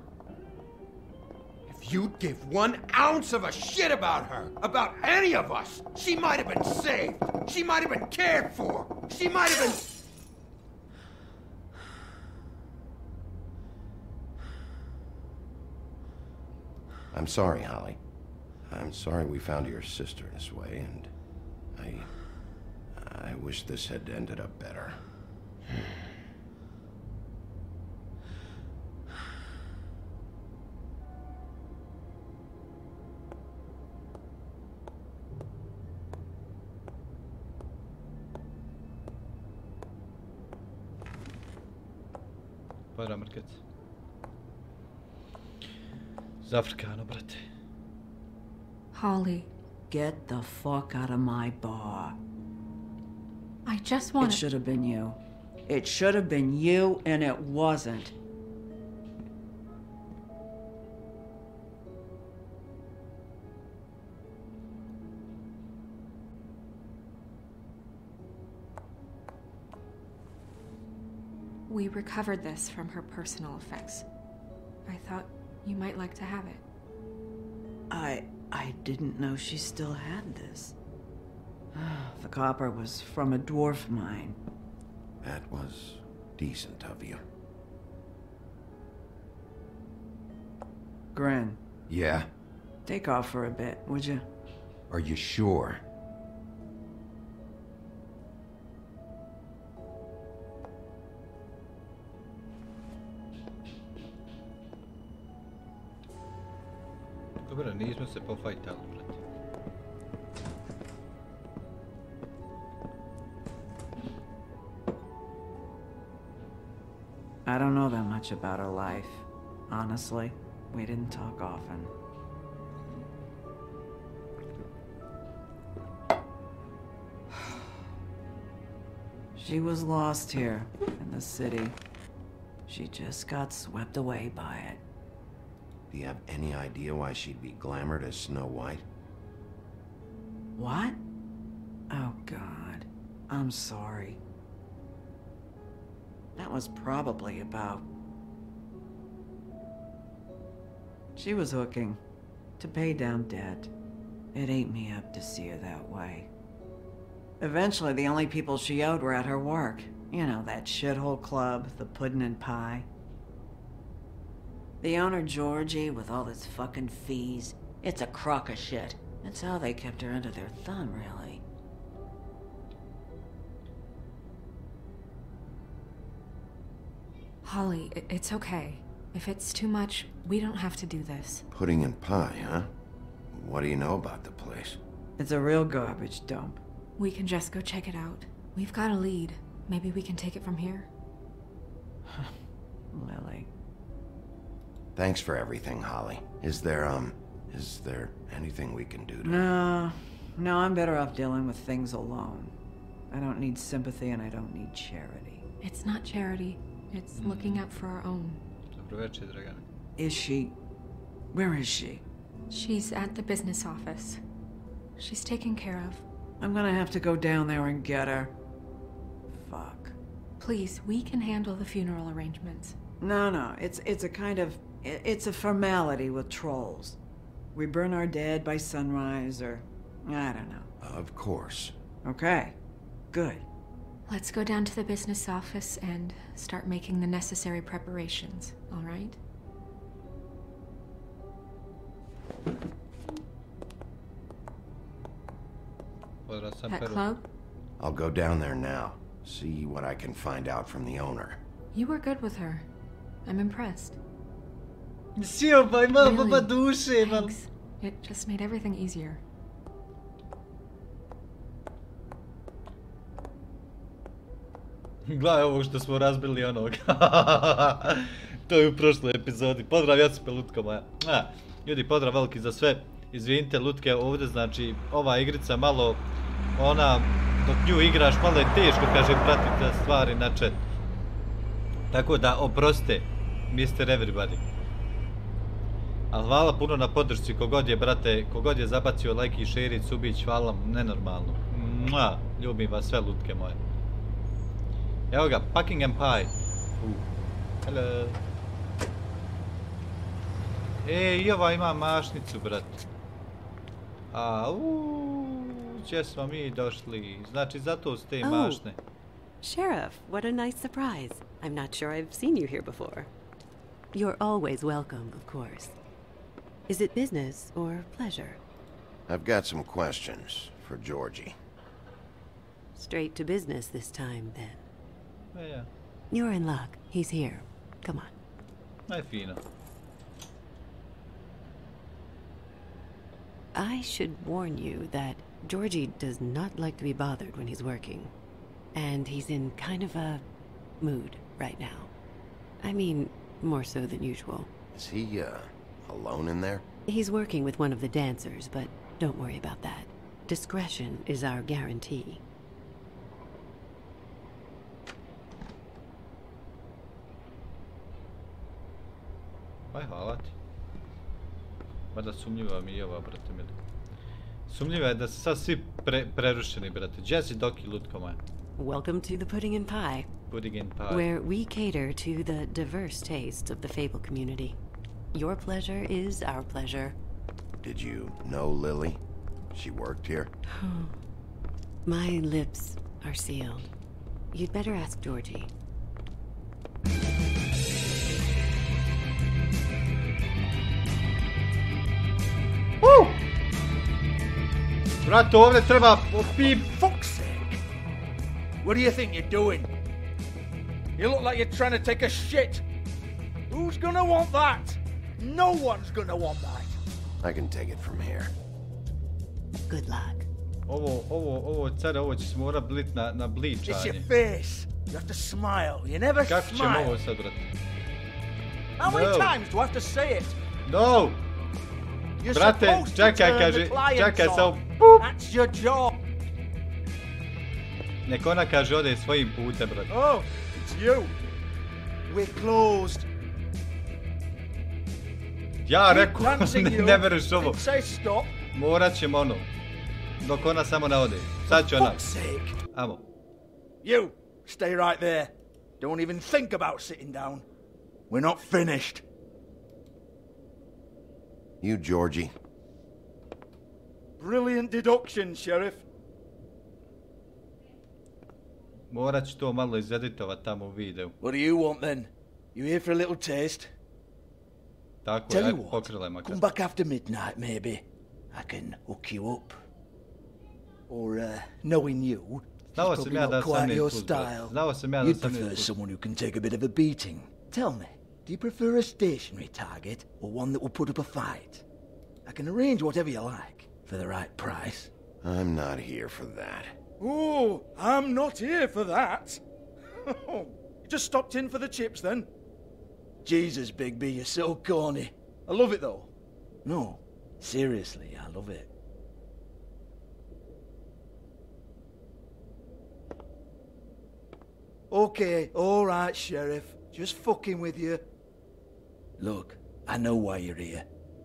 If you'd give one ounce of a shit about her, about any of us, she might have been saved. She might have been cared for. She might have been... I'm sorry, Holly. I'm sorry we found your sister this way, and I... I wish this had ended up better. Para market. Zafrkano, brate. Holly. Get the fuck out of my bar. I just want It should have been you. It should have been you, and it wasn't. We recovered this from her personal effects. I thought you might like to have it. I... I didn't know she still had this. The copper was from a dwarf mine. That was decent of you. Gren. Yeah? Take off for a bit, would you? Are you sure? Dobro, nismo se pofajtali, brate. I don't know that much about her life. Honestly, we didn't talk often. She was lost here, in the city. She just got swept away by it. Do you have any idea why she'd be glamored as Snow White? What? Oh, God. I'm sorry. That was probably about She was hooking. To pay down debt. It ate me up to see her that way. Eventually, the only people she owed were at her work. You know, that shithole club, the Puddin' and Pie. The owner, Georgie, with all his fucking fees. It's a crock of shit. That's how they kept her under their thumb, really. Holly, i- it's okay. If it's too much, we don't have to do this. Pudding and pie, huh? What do you know about the place? It's a real garbage dump. We can just go check it out. We've got a lead. Maybe we can take it from here. Lily. Thanks for everything, Holly. Is there, um, is there anything we can do to... No, no, I'm better off dealing with things alone. I don't need sympathy and I don't need charity. It's not charity. It's looking out for our own. Is she... Where is she? She's at the business office. She's taken care of. I'm gonna have to go down there and get her. Fuck. Please, we can handle the funeral arrangements. No, no, it's it's a kind of... It's a formality with trolls. We burn our dead by sunrise, or... I don't know. Of course. Okay. Good. Let's go down to the business office and start making the necessary preparations, all right? That club? I'll go down there now. See what I can find out from the owner. You were good with her. I'm impressed. Really? Thanks. It just made everything easier. Gledaj ovo što smo razbili onog. To je u prošloj epizodi. Pozdrav, ja sam Lutka moja. A, ljudi, pozdrav veliki za sve. Izvinite, Lutke, ovdje znači ova igrica malo, ona, dok nju igraš, malo je teško, kaže, pratiti stvari na chat. Tako da, oprostite, mister Everybody. Ali hvala puno na podršci, kogod je, brate, kogod je zabacio like i share, Subić, hvala, nenormalno. Mua, ljubim vas sve, Lutke moje. Evo ga, Buckingham Pie. Uh. Hello. E, i ova ima mašnicu, brat. A, uuu, gdje smo mi došli? Znači, zato ste Oh. mašne. Sheriff, what a nice surprise. I'm not sure I've seen you here before. You're always welcome, of course. Is it business or pleasure? I've got some questions for Georgie. Straight to business this time, then. Yeah. You're in luck. He's here. Come on. Aj fino. I should warn you that Georgie does not like to be bothered when he's working. And he's in kind of a mood right now. I mean, more so than usual. Is he, uh, alone in there? He's working with one of the dancers, but don't worry about that. Discretion is our guarantee. Aj, hvala ti. Mada sumnjiva mi je ova, brate mili. Sumnjiva je da su sad svi pre, prerušeni, brate. Gdje si Doki, Lutko moja? Welcome to the Pudding and Pie. Pudding and Pie. Where we cater to the diverse tastes of the Fable community. Your pleasure is our pleasure. Did you know Lily? She worked here? My lips are sealed. You'd better ask Georgie. Woo! Brate, ovdje treba pip. Fuck's sake! What do you think you're doing? You look like you're trying to take a shit. Who's gonna want that? No one's gonna want that. I can take it from here. Good luck. Ovo, ovo, ovo, care, ovo će se mora blit na, na It's bličanje. your face. You have to smile. You never Kako ćemo smile. ovo sad, brate? How many No. times do I have to say it? No! You're Brate, supposed to čekaj, turn kaže, the clients čekaj on. samo. That's your job. Nek ona kaže ode svojim putem, brate. Oh, it's you. We're closed. Ja Keep rekao, dancing, ne, you. ne veruješ ovo. Didn't say stop. Morat ćemo ono. Dok ona samo ne ode. Sad će ona. Fuck's sake. Amo. You, stay right there. Don't even think about sitting down. We're not finished. You, Georgie. Brilliant deduction, Sheriff. Morat ću to malo izeditovat tamo u videu. What do you want then? You here for a little taste? Tako Tell je, you what, pokrile makar. come back after midnight maybe. I can hook you up. Or, uh, knowing you, Znao it's sam probably ja da not sam quite nije your plus, brate. style. Znao sam ja da You'd sam nije prefer plus. someone who can take a bit of a beating. Tell me, do you prefer a stationary target or one that will put up a fight? I can arrange whatever you like for the right price. I'm not here for that. Oh, I'm not here for that. You just stopped in for the chips then? Jesus, Bigby, you're so corny. I love it though. No, seriously, I love it. Okay, alright, Sheriff. Just fucking with you. Look, I know why you're here.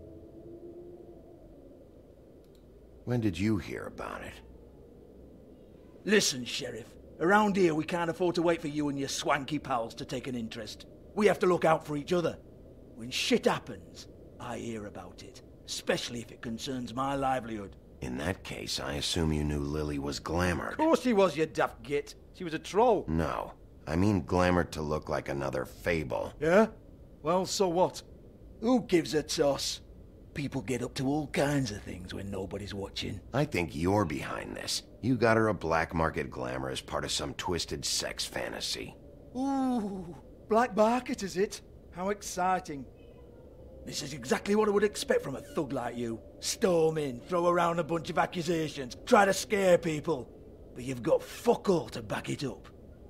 When did you hear about it? Listen, Sheriff. Around here, we can't afford to wait for you and your swanky pals to take an interest. We have to look out for each other. When shit happens, I hear about it. Especially if it concerns my livelihood. In that case, I assume you knew Lily was glamored. Of course she was, you daft git. She was a troll. No. I mean glamored to look like another fable. Yeah? Well, so what? Who gives a toss? People get up to all kinds of things when nobody's watching. I think you're behind this. You got her a black market glamour as part of some twisted sex fantasy. Ooh, black market is it? How exciting. This is exactly what I would expect from a thug like you. Storm in, throw around a bunch of accusations, try to scare people. But you've got fuck all to back it up.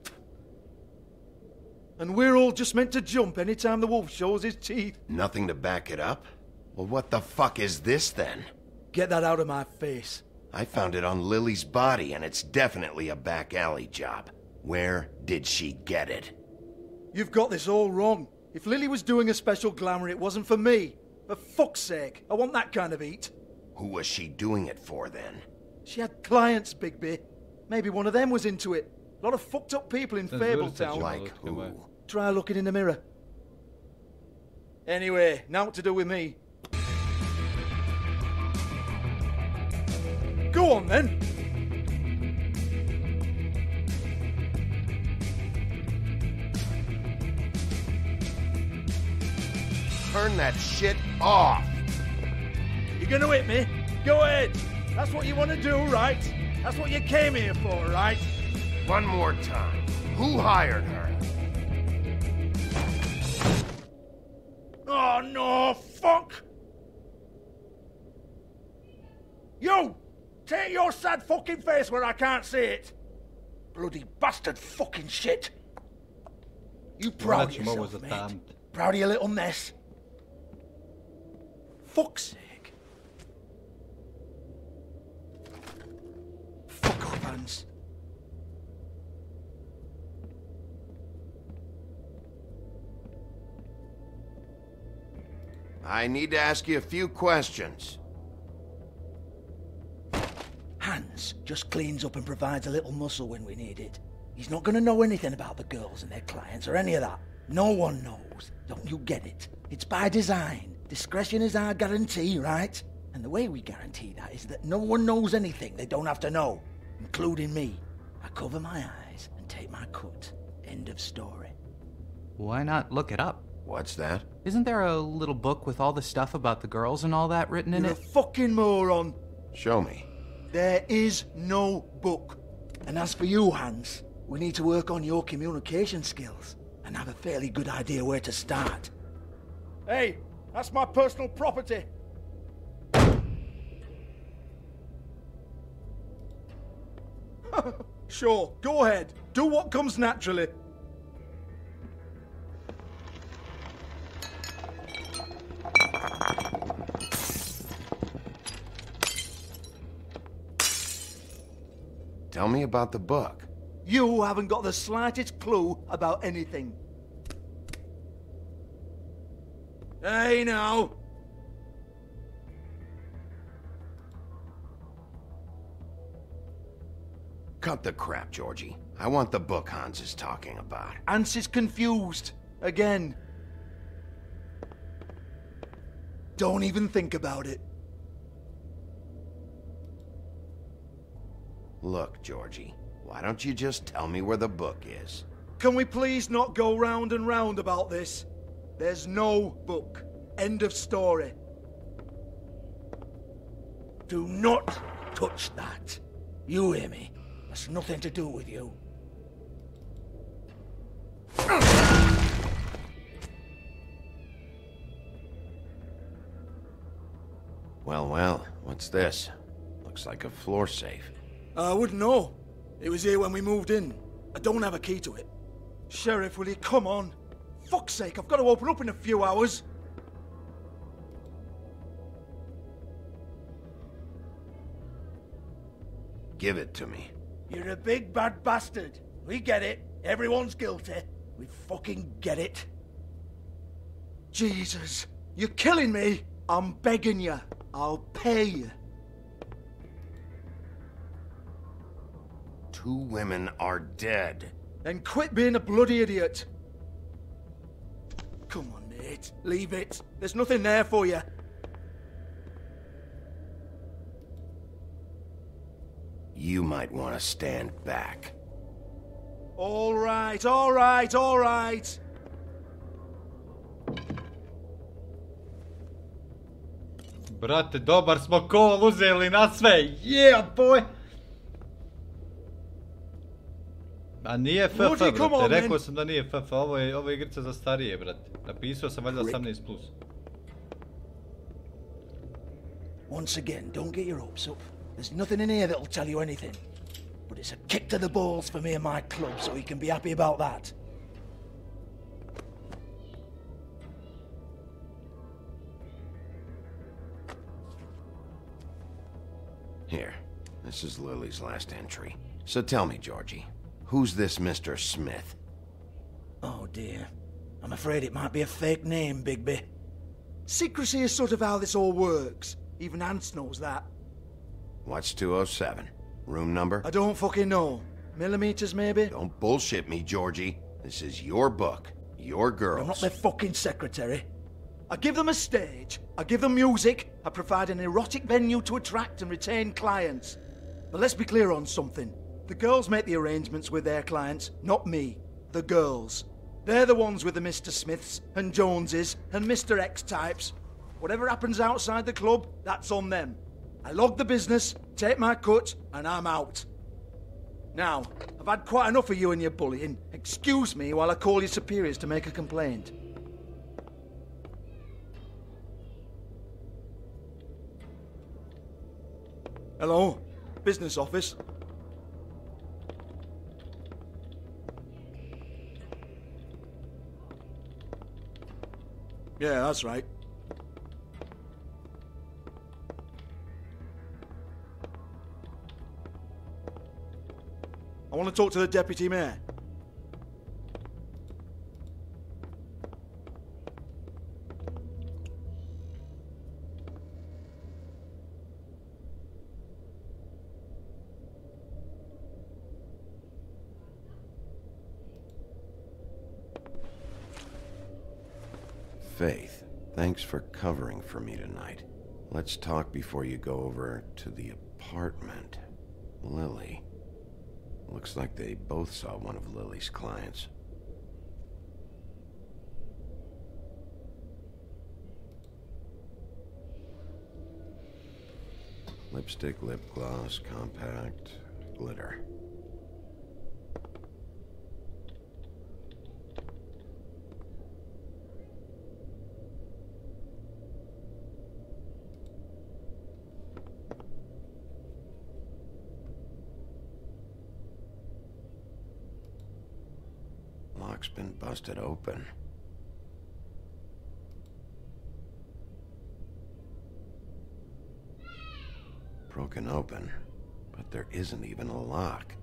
And we're all just meant to jump anytime the wolf shows his teeth. Nothing to back it up? Well, what the fuck is this then? Get that out of my face. I found it on Lily's body, and it's definitely a back alley job. Where did she get it? You've got this all wrong. If Lily was doing a special glamour, it wasn't for me. For fuck's sake, I want that kind of eat. Who was she doing it for, then? She had clients, Bigby. Maybe one of them was into it. A lot of fucked up people in Fabletown. Like who? Try looking in the mirror. Anyway, now what to do with me? Go on, then. Turn that shit off! You're gonna hit me? Go ahead. That's what you want to do, right? That's what you came here for, right? One more time. Who hired her? Oh, no, fuck! You! Take your sad fucking face where I can't see it! Bloody bastard fucking shit! You proud of yourself, mate? Proud of your little mess? Fuck's sake. Fuck off, Hans. I need to ask you a few questions. Hans just cleans up and provides a little muscle when we need it. He's not gonna know anything about the girls and their clients or any of that. No one knows. Don't you get it? It's by design. Discretion is our guarantee, right? And the way we guarantee that is that no one knows anything they don't have to know, including me. I cover my eyes and take my cut. End of story. Why not look it up? What's that? Isn't there a little book with all the stuff about the girls and all that written in You're it? a fucking moron. Show me. There is no book. And as for you, Hans, we need to work on your communication skills and have a fairly good idea where to start. Hey, that's my personal property. Sure, go ahead. Do what comes naturally. Tell me about the book. You haven't got the slightest clue about anything. Hey, now. Cut the crap, Georgie. I want the book Hans is talking about. Hans is confused. Again. don't even think about it. Look, Georgie, why don't you just tell me where the book is? Can we please not go round and round about this? There's no book. End of story. Do not touch that. You hear me? That's nothing to do with you. Well, well, what's this? Looks like a floor safe. I wouldn't know. It was here when we moved in. I don't have a key to it. Sheriff, will you come on? Fuck's sake, I've got to open up in a few hours. Give it to me. You're a big bad bastard. We get it. Everyone's guilty. We fucking get it. Jesus, you're killing me. I'm begging you. I'll pay you. Two women are dead. Then quit being a bloody idiot. Come on, Nate. Leave it. There's nothing there for you. You might want to stand back. All right, all right, all right. Brate, dobar smo kol uzeli na sve. Yeah, boy! A nije F F, Woody, come brate. on, Rekao man. sam da nije F F. Ovo je, ovo je igrica za starije, brate. Napisao sam valjda osamnaest plus. Once again, don't get your hopes up. There's nothing in here that'll tell you anything. But it's a kick to the balls for me and my club, so you can be happy about that. Here, this is Lily's last entry. So tell me, Georgie, who's this Mister Smith? Oh dear. I'm afraid it might be a fake name, Bigby. Secrecy is sort of how this all works. Even Ants knows that. What's two oh seven? Room number? I don't fucking know. Millimeters, maybe? Don't bullshit me, Georgie. This is your book. Your girls. I'm not their fucking secretary. I give them a stage. I give them music. I provide an erotic venue to attract and retain clients. But let's be clear on something. The girls make the arrangements with their clients, not me. The girls. They're the ones with the Mister Smiths and Joneses and Mister X types. Whatever happens outside the club, that's on them. I log the business, take my cut, and I'm out. Now, I've had quite enough of you and your bullying. Excuse me while I call your superiors to make a complaint. Hello? Business office? Yeah, that's right. I want to talk to the deputy mayor. Faith, thanks for covering for me tonight. Let's talk before you go over to the apartment. Lily. Looks like they both saw one of Lily's clients. Lipstick, lip gloss, compact, glitter. Lock's been busted open. Broken open, but there isn't even a lock.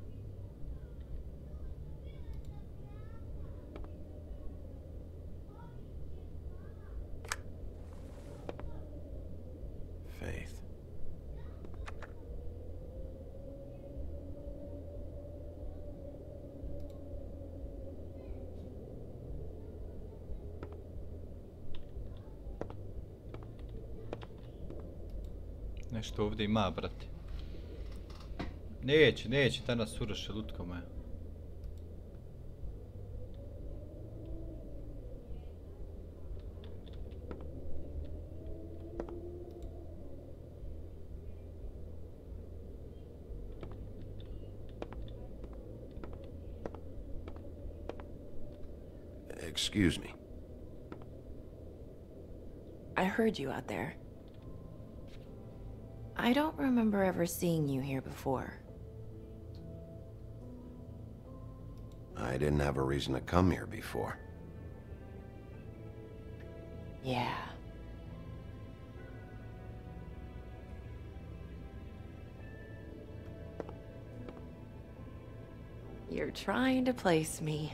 Faith. Nešto ovdje ima, brate. Neće, neće, ta nas uroše, lutko moja. Excuse me. I heard you out there. I don't remember ever seeing you here before. I didn't have a reason to come here before. Yeah. You're trying to place me.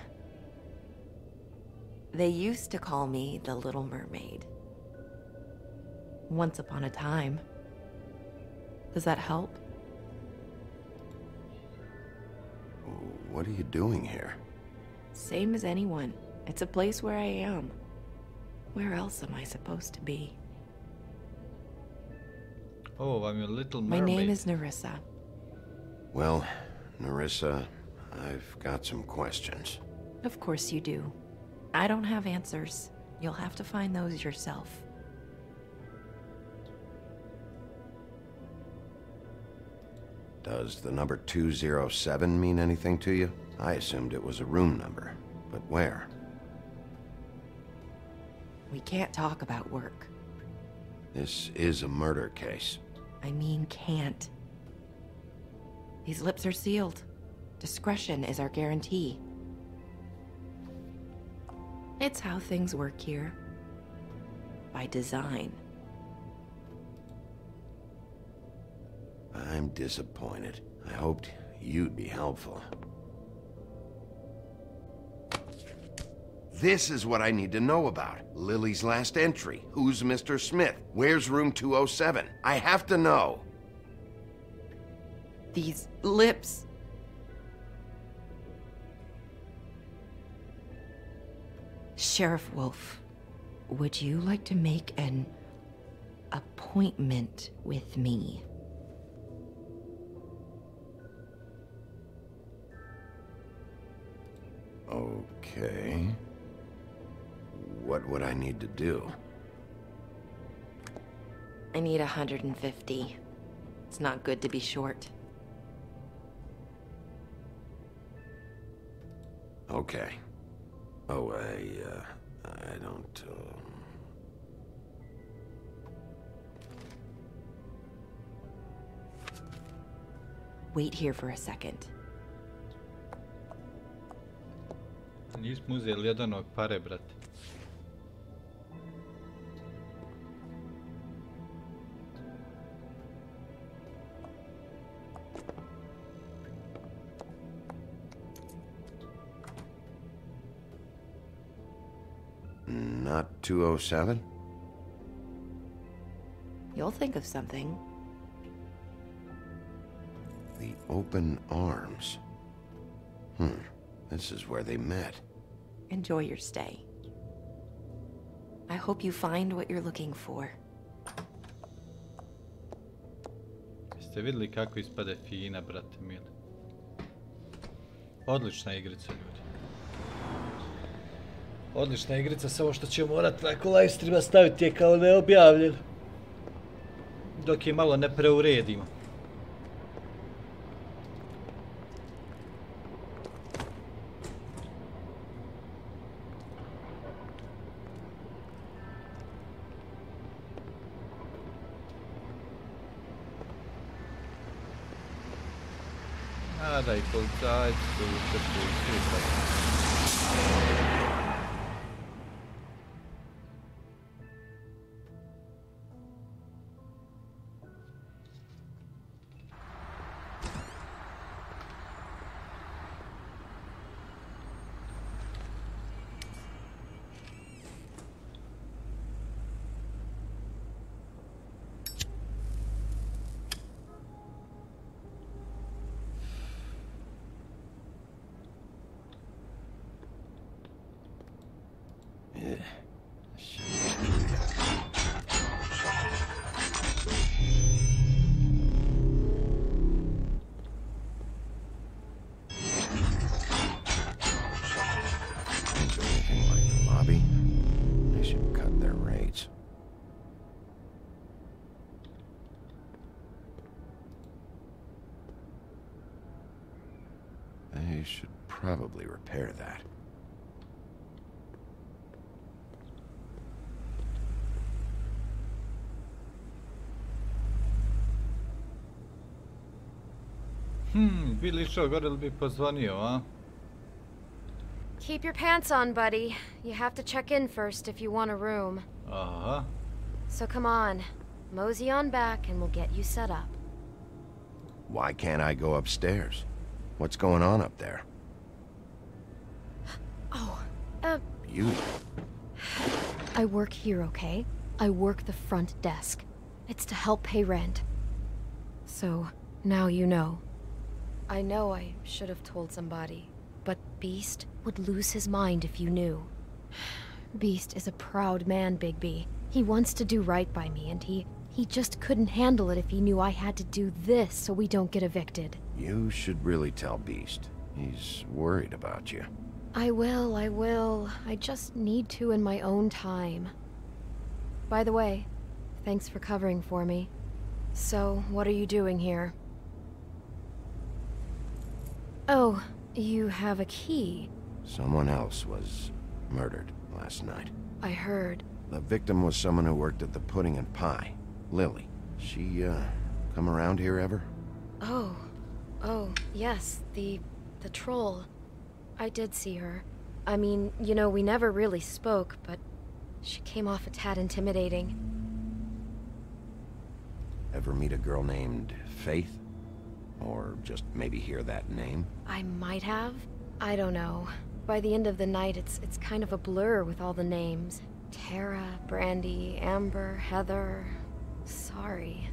They used to call me the Little Mermaid. Once upon a time. Does that help? What are you doing here? Same as anyone. It's a place where I am. Where else am I supposed to be? Oh, I'm a Little My Mermaid. name is Nerissa. Well, Nerissa, I've got some questions. Of course you do. I don't have answers. You'll have to find those yourself. Does the number two zero seven mean anything to you? I assumed it was a room number, but where? We can't talk about work. This is a murder case. I mean can't. These lips are sealed. Discretion is our guarantee. It's how things work here. By design. I'm disappointed. I hoped you'd be helpful. This is what I need to know about. Lily's last entry. Who's Mister Smith? Where's room two oh seven? I have to know. These lips. Sheriff Wolf, would you like to make an appointment with me? Okay. What would I need to do? I need one hundred fifty. It's not good to be short. Okay. Oh, I, uh, I don't, um... Wait here for a second. Nismo uzeli jedan od pare, brate. Not two oh seven? You'll think of something. The Open Arms. Hmm. This is where they met. Enjoy your stay. I hope you find what you're looking for. Jeste vidjeli kako ispade fina, brate mili? Odlična igrica, ljudi. Odlična igrica, samo što ćemo morat nakon live streama staviti je kao neobjavljen. Dok je malo ne preuredimo. A da i policajci su učestvuju svi sad. should probably repair that. Hmm, bili što gore ili bi pozvonio, a? Keep your pants on, buddy. You have to check in first if you want a room. Aha. So come on. Mosey on back and we'll get you set up. Why can't I go upstairs? What's going on up there? Oh, uh... Beauty. I work here, okay? I work the front desk. It's to help pay rent. So, now you know. I know I should have told somebody, but Beast would lose his mind if you knew. Beast is a proud man, Bigby. He wants to do right by me, and he... he just couldn't handle it if he knew I had to do this so we don't get evicted. You should really tell Beast. He's worried about you. I will, I will. I just need to in my own time. By the way, thanks for covering for me. So, what are you doing here? Oh, you have a key. Someone else was murdered last night. I heard. The victim was someone who worked at the Pudding and Pie. Lily. She, uh, come around here ever? Oh. Oh, yes, the... the troll. I did see her. I mean, you know, we never really spoke, but she came off a tad intimidating. Ever meet a girl named Faith? Or just maybe hear that name? I might have. I don't know. By the end of the night, it's it's kind of a blur with all the names. Tara, Brandy, Amber, Heather... Sorry.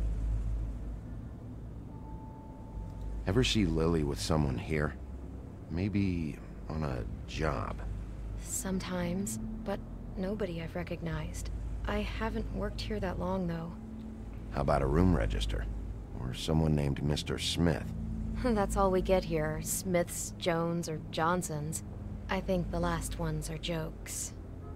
Ever see Lily with someone here? Maybe on a job? Sometimes, but nobody I've recognized. I haven't worked here that long, though. How about a room register? Or someone named Mister Smith? That's all we get here, Smiths, Jones, or Johnsons. I think the last ones are jokes.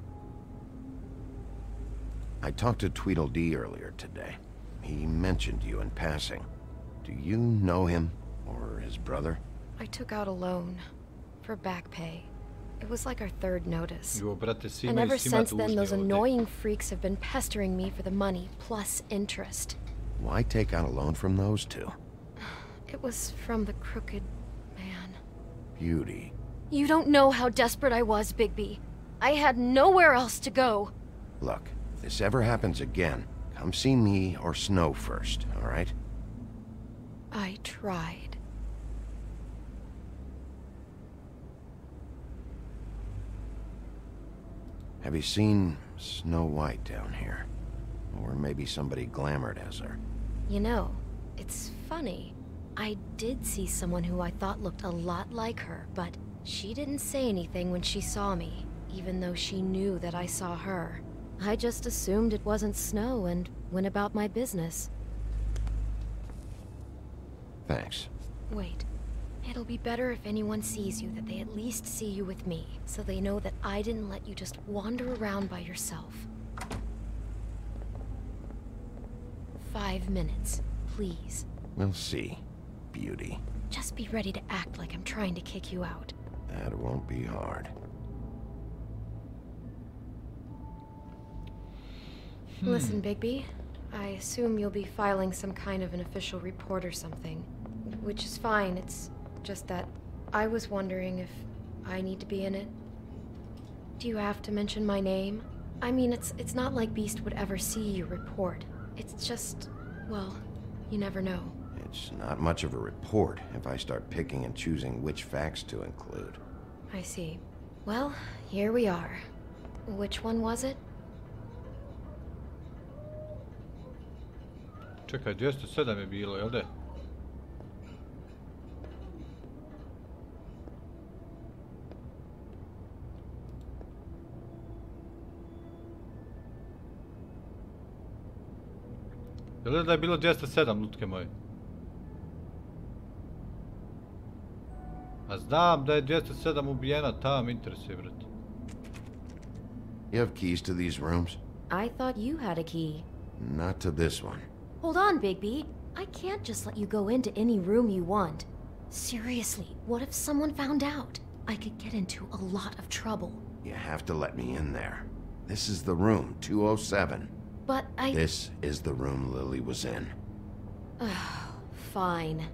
I talked to Tweedledee earlier today. He mentioned you in passing. Do you know him? Or his brother? I took out a loan. For back pay. It was like our third notice. Jo, brate, svi And imaju ever svima since then, tužni those ovdje. annoying freaks have been pestering me for the money, plus interest. Why take out a loan from those two? It was from the crooked man. Beauty. You don't know how desperate I was, Bigby. I had nowhere else to go. Look, if this ever happens again, come see me or Snow first, all right? I tried. Have you seen Snow White down here? Or maybe somebody glamored as her? You know, it's funny. I did see someone who I thought looked a lot like her, but she didn't say anything when she saw me, even though she knew that I saw her. I just assumed it wasn't Snow and went about my business. Thanks. Wait. It'll be better if anyone sees you that they at least see you with me, so they know that I didn't let you just wander around by yourself. Five minutes, please. We'll see, Beauty. Just be ready to act like I'm trying to kick you out. That won't be hard. Hmm. Listen, Bigby. I assume you'll be filing some kind of an official report or something. Which is fine, it's just that I was wondering if I need to be in it. Do you have to mention my name? I mean, it's it's not like Beast would ever see your report. It's just, well, you never know. It's not much of a report if I start picking and choosing which facts to include. I see. Well, here we are. Which one was it? Čekaj, dvjesto sedam je bilo, jel de? Jel da je bilo dvjesto sedam, lutke moje? A znam da je dvjesto sedam ubijena, ta me interesuje, brate. You have keys to these rooms? I thought you had a key. Not to this one. Hold on, Bigby. I can't just let you go into any room you want. Seriously, what if someone found out? I could get into a lot of trouble. You have to let me in there. This is the room, two oh seven. But I... This is the room Lily was in. Fine.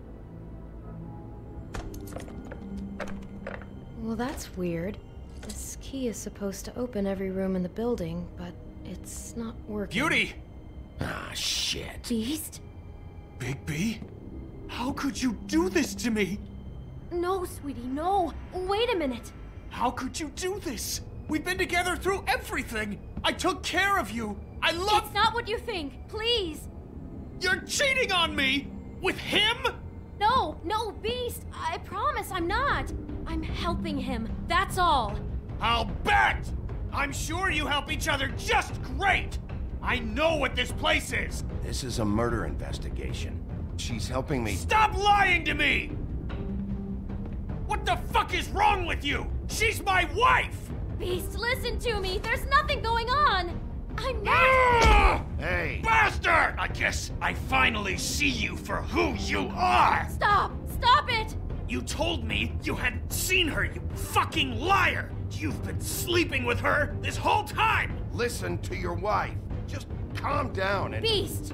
Well, that's weird. This key is supposed to open every room in the building, but it's not working. Beauty! Ah, shit. Beast? Bigby? How could you do this to me? No, sweetie, no. Wait a minute. How could you do this? We've been together through everything. I took care of you. I love... It's not what you think. Please. You're cheating on me! With him? No, no, Beast. I promise I'm not. I'm helping him. That's all. I'll bet! I'm sure you help each other just great! I know what this place is! This is a murder investigation. She's helping me... Stop lying to me! What the fuck is wrong with you? She's my wife! Beast, listen to me. There's nothing going on. I'm not... Ah! Hey! Bastard! I guess I finally see you for who you are! Stop! Stop it! You told me you hadn't seen her, you fucking liar! You've been sleeping with her this whole time! Listen to your wife. Just calm down and... Beast!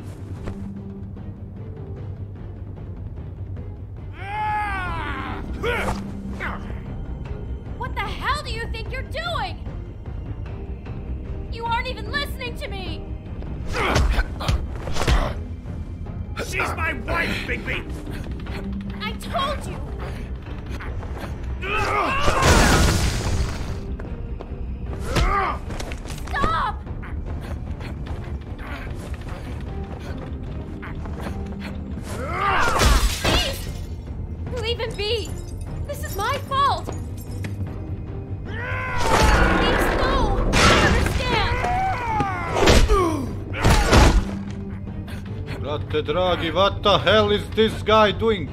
What the hell do you think you're doing? You aren't even listening to me! She's my wife, Bigby! I told you! Stop! Beast! Leave him be! This is my fault! Beast, no! I understand! Brate dragi, what the hell is this guy doing?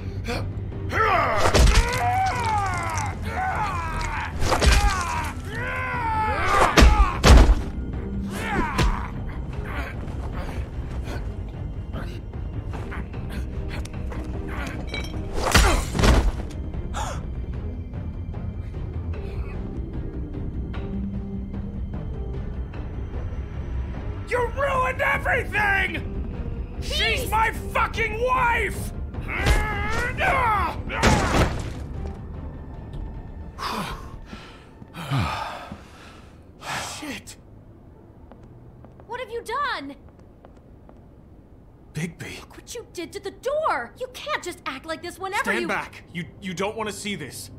You ruined everything! She's my fucking wife! Shit! What have you done? Bigby. Look what you did to the door! You can't just act like this whenever Stand you- back! You, you don't want to see this.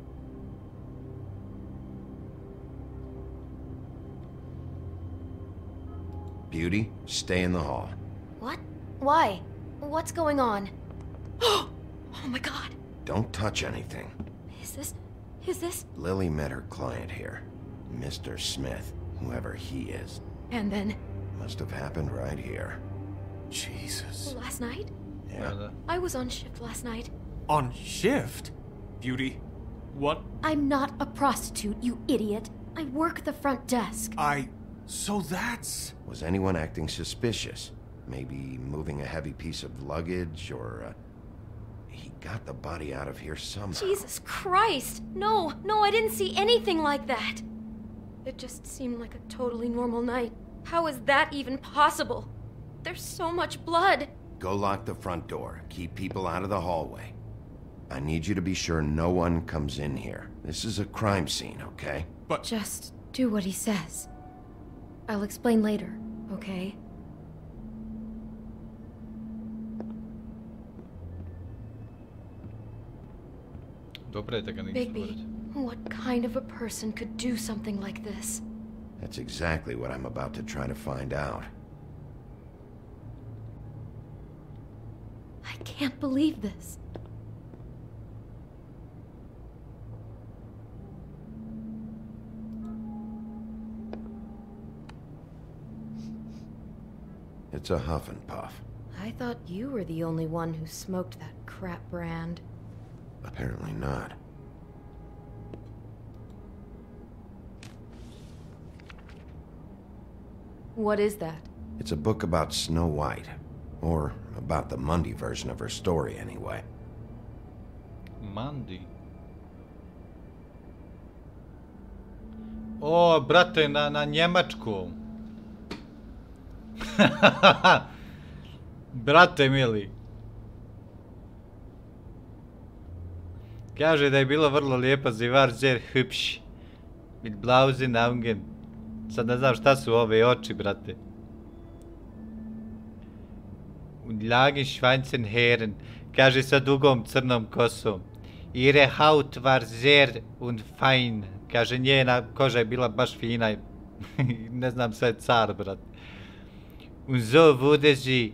Beauty, stay in the hall. What? Why? What's going on? Oh my god! Don't touch anything. Is this... is this... Lily met her client here. Mister Smith, whoever he is. And then... Must have happened right here. Jesus. Last night? Yeah. I was on shift last night. On shift? Beauty, what? I'm not a prostitute, you idiot. I work the front desk. I... So that's... Was anyone acting suspicious? Maybe moving a heavy piece of luggage, or... Uh, he got the body out of here somehow. Jesus Christ! No, no, I didn't see anything like that. It just seemed like a totally normal night. How is that even possible? There's so much blood. Go lock the front door. Keep people out of the hallway. I need you to be sure no one comes in here. This is a crime scene, okay? But... Just do what he says. I'll explain later, okay? Bigby, what kind of a person could do something like this? That's exactly what I'm about to try to find out. I can't believe this. It's a Huff and Puff. I thought you were the only one who smoked that crap brand. Apparently not. What is that? It's a book about Snow White. Or about the Mundy version of her story, anyway. Mandi. O, brate, na, na njemačkom. Brate mili. Kaže da je bilo vrlo lijepo, sie war sehr hübsch. Mit blausen Augen. Sad ne znam šta su ove oči, brate. Und langen schwarzen Haaren. Kaže sa dugom crnom kosom. Ihre Haut war sehr und fein. Kaže njena koža je bila baš fina. Ne znam sve car, brate. Und so wurde sie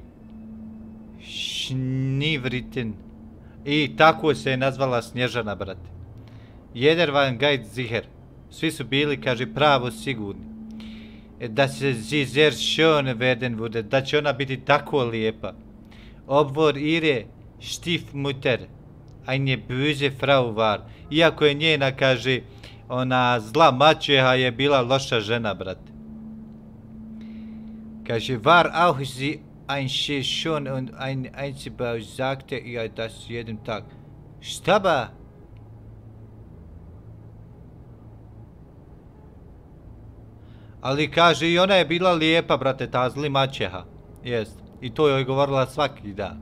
Schneevritten. I tako se je nazvala Snježana, brate. Jeder war ganz sicher. Svi su bili, kaže, pravo sigurni. Da se sie sehr schön werden würde. Da će ona biti tako lijepa. Obvor ihre Stiefmutter eine böse Frau war. Iako je njena, kaže, ona zla maćeha je bila loša žena, brate. Kaže, war auch sie ein schön und ein Einzelbau, sagte ihr das jeden Tag. Šta ba? Ali kaže, i ona je bila lijepa, brate, ta zli maćeha. Jest. I to joj govorila svaki dan.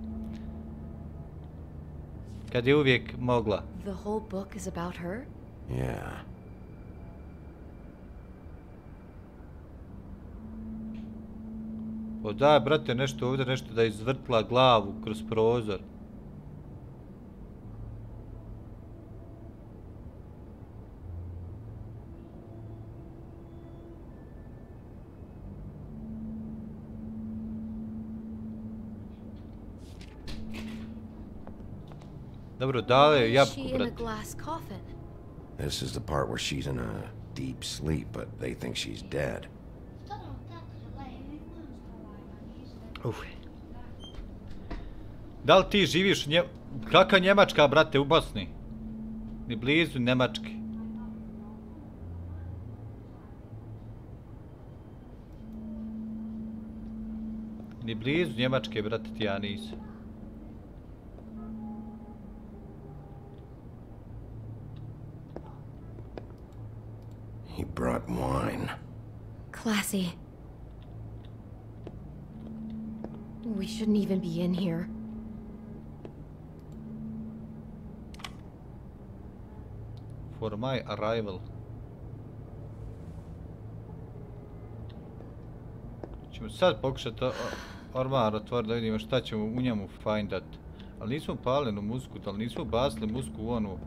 Kad je uvijek mogla. The whole book is about her? Yeah. O daj, brate, nešto ovdje, nešto da je izvrtla glavu kroz prozor. Dobro, dale je jabku, brate. This is the part where she's in a deep sleep, but they think she's dead. Uf. Da li ti živiš u Nje... Kakva Njemačka, brate, u Bosni? Ni blizu Njemačke. Ni blizu Njemačke, brate, ti ja nisam. He brought wine. Classy. We shouldn't even be in here. For my arrival. Ćemo sad pokušati ormar otvoriti da vidimo šta ćemo u njemu findat. Ali nismo palili muziku, ali nismo basili muziku u onu.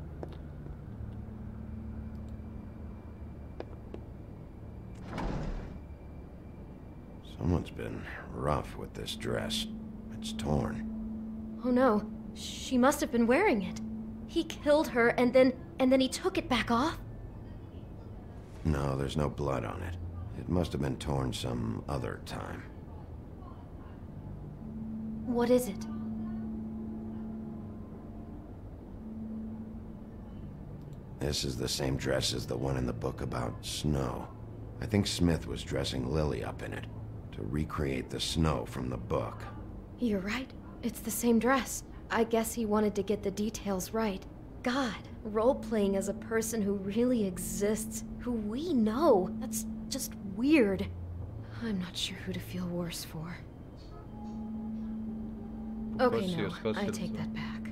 Someone's been rough with this dress. It's torn. Oh no, she must have been wearing it. He killed her and then, and then he took it back off? No, there's no blood on it. It must have been torn some other time. What is it? This is the same dress as the one in the book about snow. I think Smith was dressing Lily up in it to recreate the snow from the book. You're right. It's the same dress. I guess he wanted to get the details right. God, role-playing as a person who really exists, who we know, that's just weird. I'm not sure who to feel worse for. Okay, no, I take that back.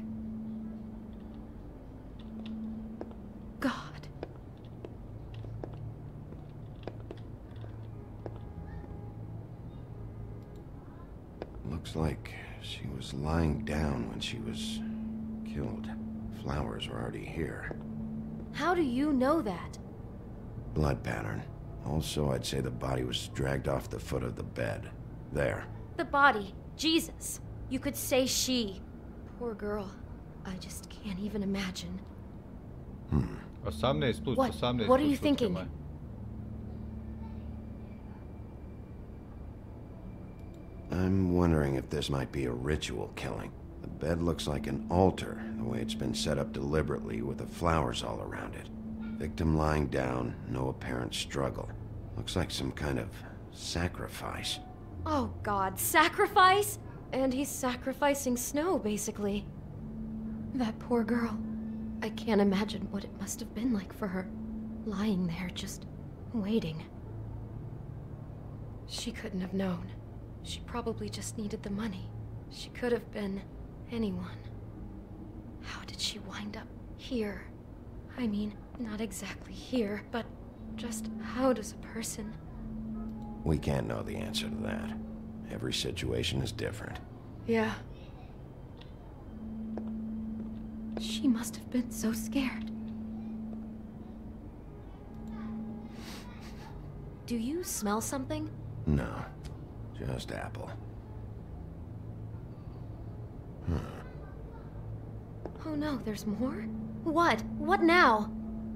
God. Looks like she was lying down when she was killed. Flowers were already here. How do you know that? Blood pattern. Also, I'd say the body was dragged off the foot of the bed. There. The body. Jesus. You could say she. Poor girl. I just can't even imagine. Hmm. What? What are you thinking? I'm wondering if this might be a ritual killing. The bed looks like an altar, the way it's been set up deliberately with the flowers all around it. Victim lying down, no apparent struggle. Looks like some kind of sacrifice. Oh God, sacrifice? And he's sacrificing Snow, basically. That poor girl. I can't imagine what it must have been like for her, lying there just waiting. She couldn't have known. She probably just needed the money. She could have been anyone. How did she wind up here? I mean, not exactly here, but just how does a person... We can't know the answer to that. Every situation is different. Yeah. She must have been so scared. Do you smell something? No, just apple. Huh. Oh no, there's more? What? What now?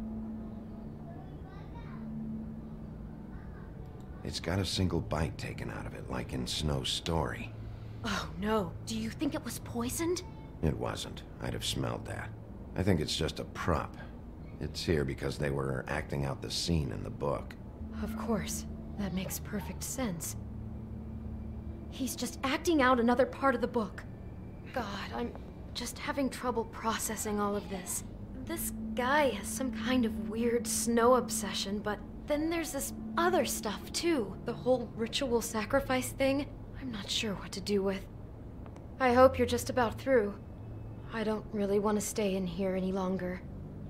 It's got a single bite taken out of it, like in Snow's story. Oh no, do you think it was poisoned? It wasn't. I'd have smelled that. I think it's just a prop. It's here because they were acting out the scene in the book. Of course. That makes perfect sense. He's just acting out another part of the book. God, I'm just having trouble processing all of this. This guy has some kind of weird Snow obsession, but then there's this other stuff too. The whole ritual sacrifice thing. I'm not sure what to do with. I hope you're just about through. I don't really want to stay in here any longer.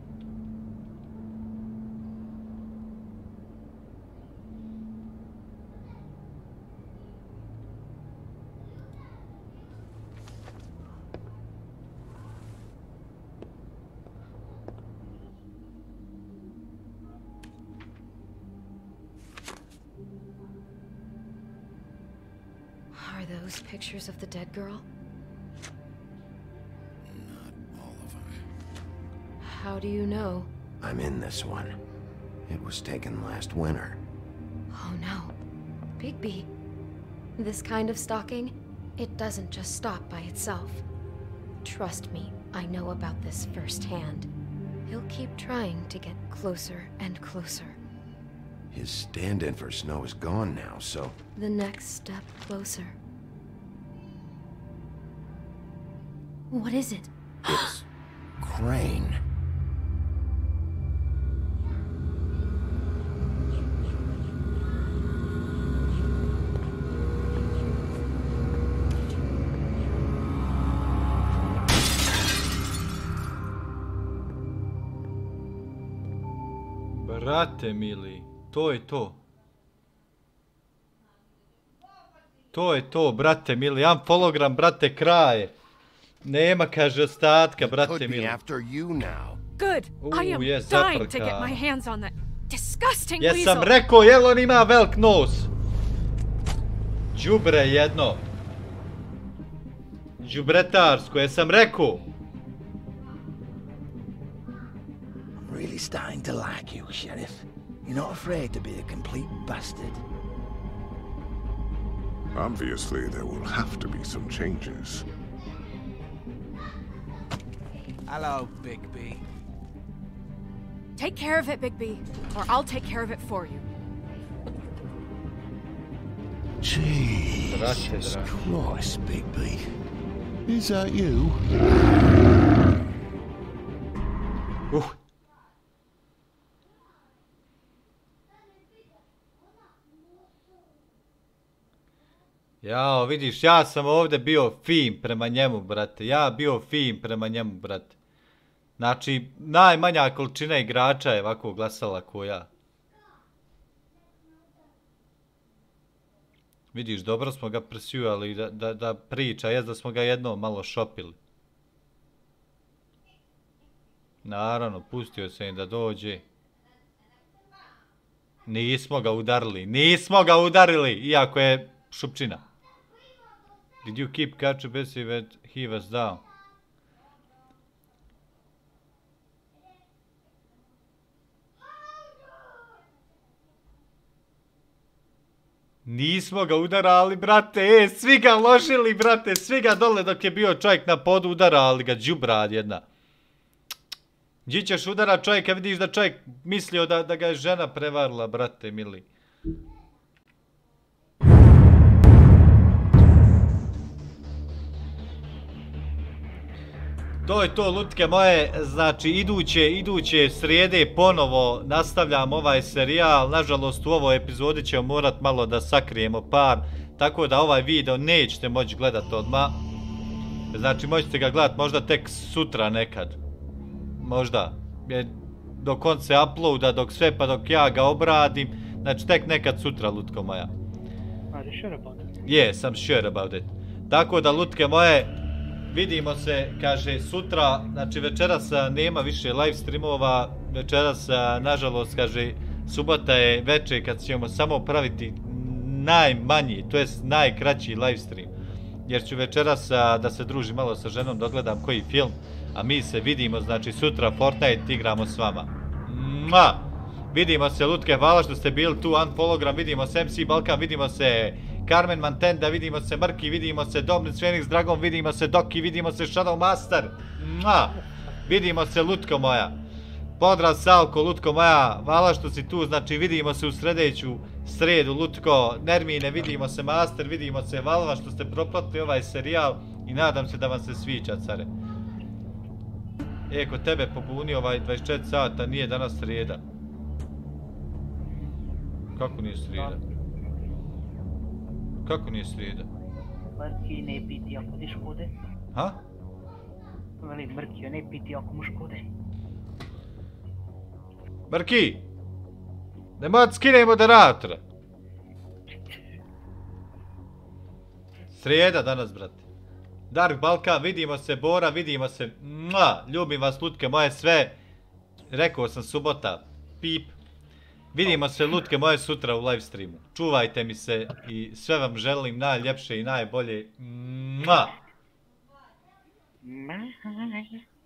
Are those pictures of the dead girl? How do you know? I'm in this one. It was taken last winter. Oh no. Bigby. This kind of stalking, it doesn't just stop by itself. Trust me, I know about this firsthand. He'll keep trying to get closer and closer. His stand-in for Snow is gone now, so... The next step closer. What is it? It's... Crane. Brate mili, to je to. To je to, brate mili. Jedan hologram, brate, kraje. Nema, kaže, ostatka, brate mili. Good. I am dying to get my hands on that disgusting weasel. Jesam rekao, jel on ima velik nos? Đubre jedno. Đubretarsko, jesam rekao. Really starting to like you, Sheriff. You're not afraid to be a complete bastard. Obviously, there will have to be some changes. Hello, Bigby. Take care of it, Bigby, or I'll take care of it for you. Jesus Christ, Bigby. Is that you? Uh. Jao, vidiš, ja sam ovdje bio fin prema njemu, brate. Ja bio fin prema njemu, brate. Znači, najmanja količina igrača je ovako glasala ko ja. Vidiš, dobro smo ga presijali da, da, da priča, jest da smo ga jednom malo šopili. Naravno, pustio se im da dođe. Nismo ga udarili, nismo ga udarili, iako je šupčina. Did you keep Kachu busy when he was down? Nismo ga udarali, brate, e, svi ga ložili, brate, svi ga dole dok je bio čovjek na podu udarali ga, đubrad jedna. Gdje ćeš udara čovjeka, vidiš da čovjek mislio da, da ga je žena prevarila, brate, mili. To je to, lutke moje, znači iduće, iduće srijede ponovo nastavljam ovaj serijal, nažalost u ovoj epizodi ćemo morat malo da sakrijemo par, tako da ovaj video nećete moći gledat odmah, znači možete ga gledat možda tek sutra nekad, možda, dok on se uploada, dok sve pa dok ja ga obradim, znači tek nekad sutra, lutko moja. Are you sure about it? Yes, I'm sure about it. Tako da, lutke moje, vidimo se, kaže, sutra, znači večeras nema više live streamova, večeras, nažalost, kaže, subota je večer kad ćemo samo praviti najmanji, to jest najkraći live stream. Jer ću večeras da se družim malo sa ženom, dogledam koji film, a mi se vidimo, znači sutra Fortnite igramo s vama. Mua! Vidimo se, lutke, hvala što ste bili tu, Unfollogram, vidimo se, M C Balkan, vidimo se, Carmen Mantenda, vidimo se, Mrki, vidimo se, Domnic Phoenix Dragon, vidimo se, Doki, vidimo se, Shadow Master, mua! Vidimo se, lutko moja. Pozdrav Salko, lutko moja, hvala što si tu, znači vidimo se u sljedeću sredu, lutko, Nermine, vidimo se, Master, vidimo se, hvala vam što ste propratili ovaj serijal i nadam se da vam se sviđa, care. E, kod tebe pobuni ovaj dvadeset četiri sata, nije danas srijeda. Kako nije srijeda? Kako nije srijeda? Mrki ne piti ako ti škode. Ha? Veli, Mrki ne piti ako mu škode. Mrki! Nemoj da skine moderatora! Srijeda danas, brate. Dark Balkan, vidimo se, Bora, vidimo se. Mua! Ljubim vas, lutke moje, sve. Rekao sam subota. Pip. Vidimo se, lutke moje, sutra u live streamu. Čuvajte mi se i sve vam želim najljepše i najbolje. Mua! Bye.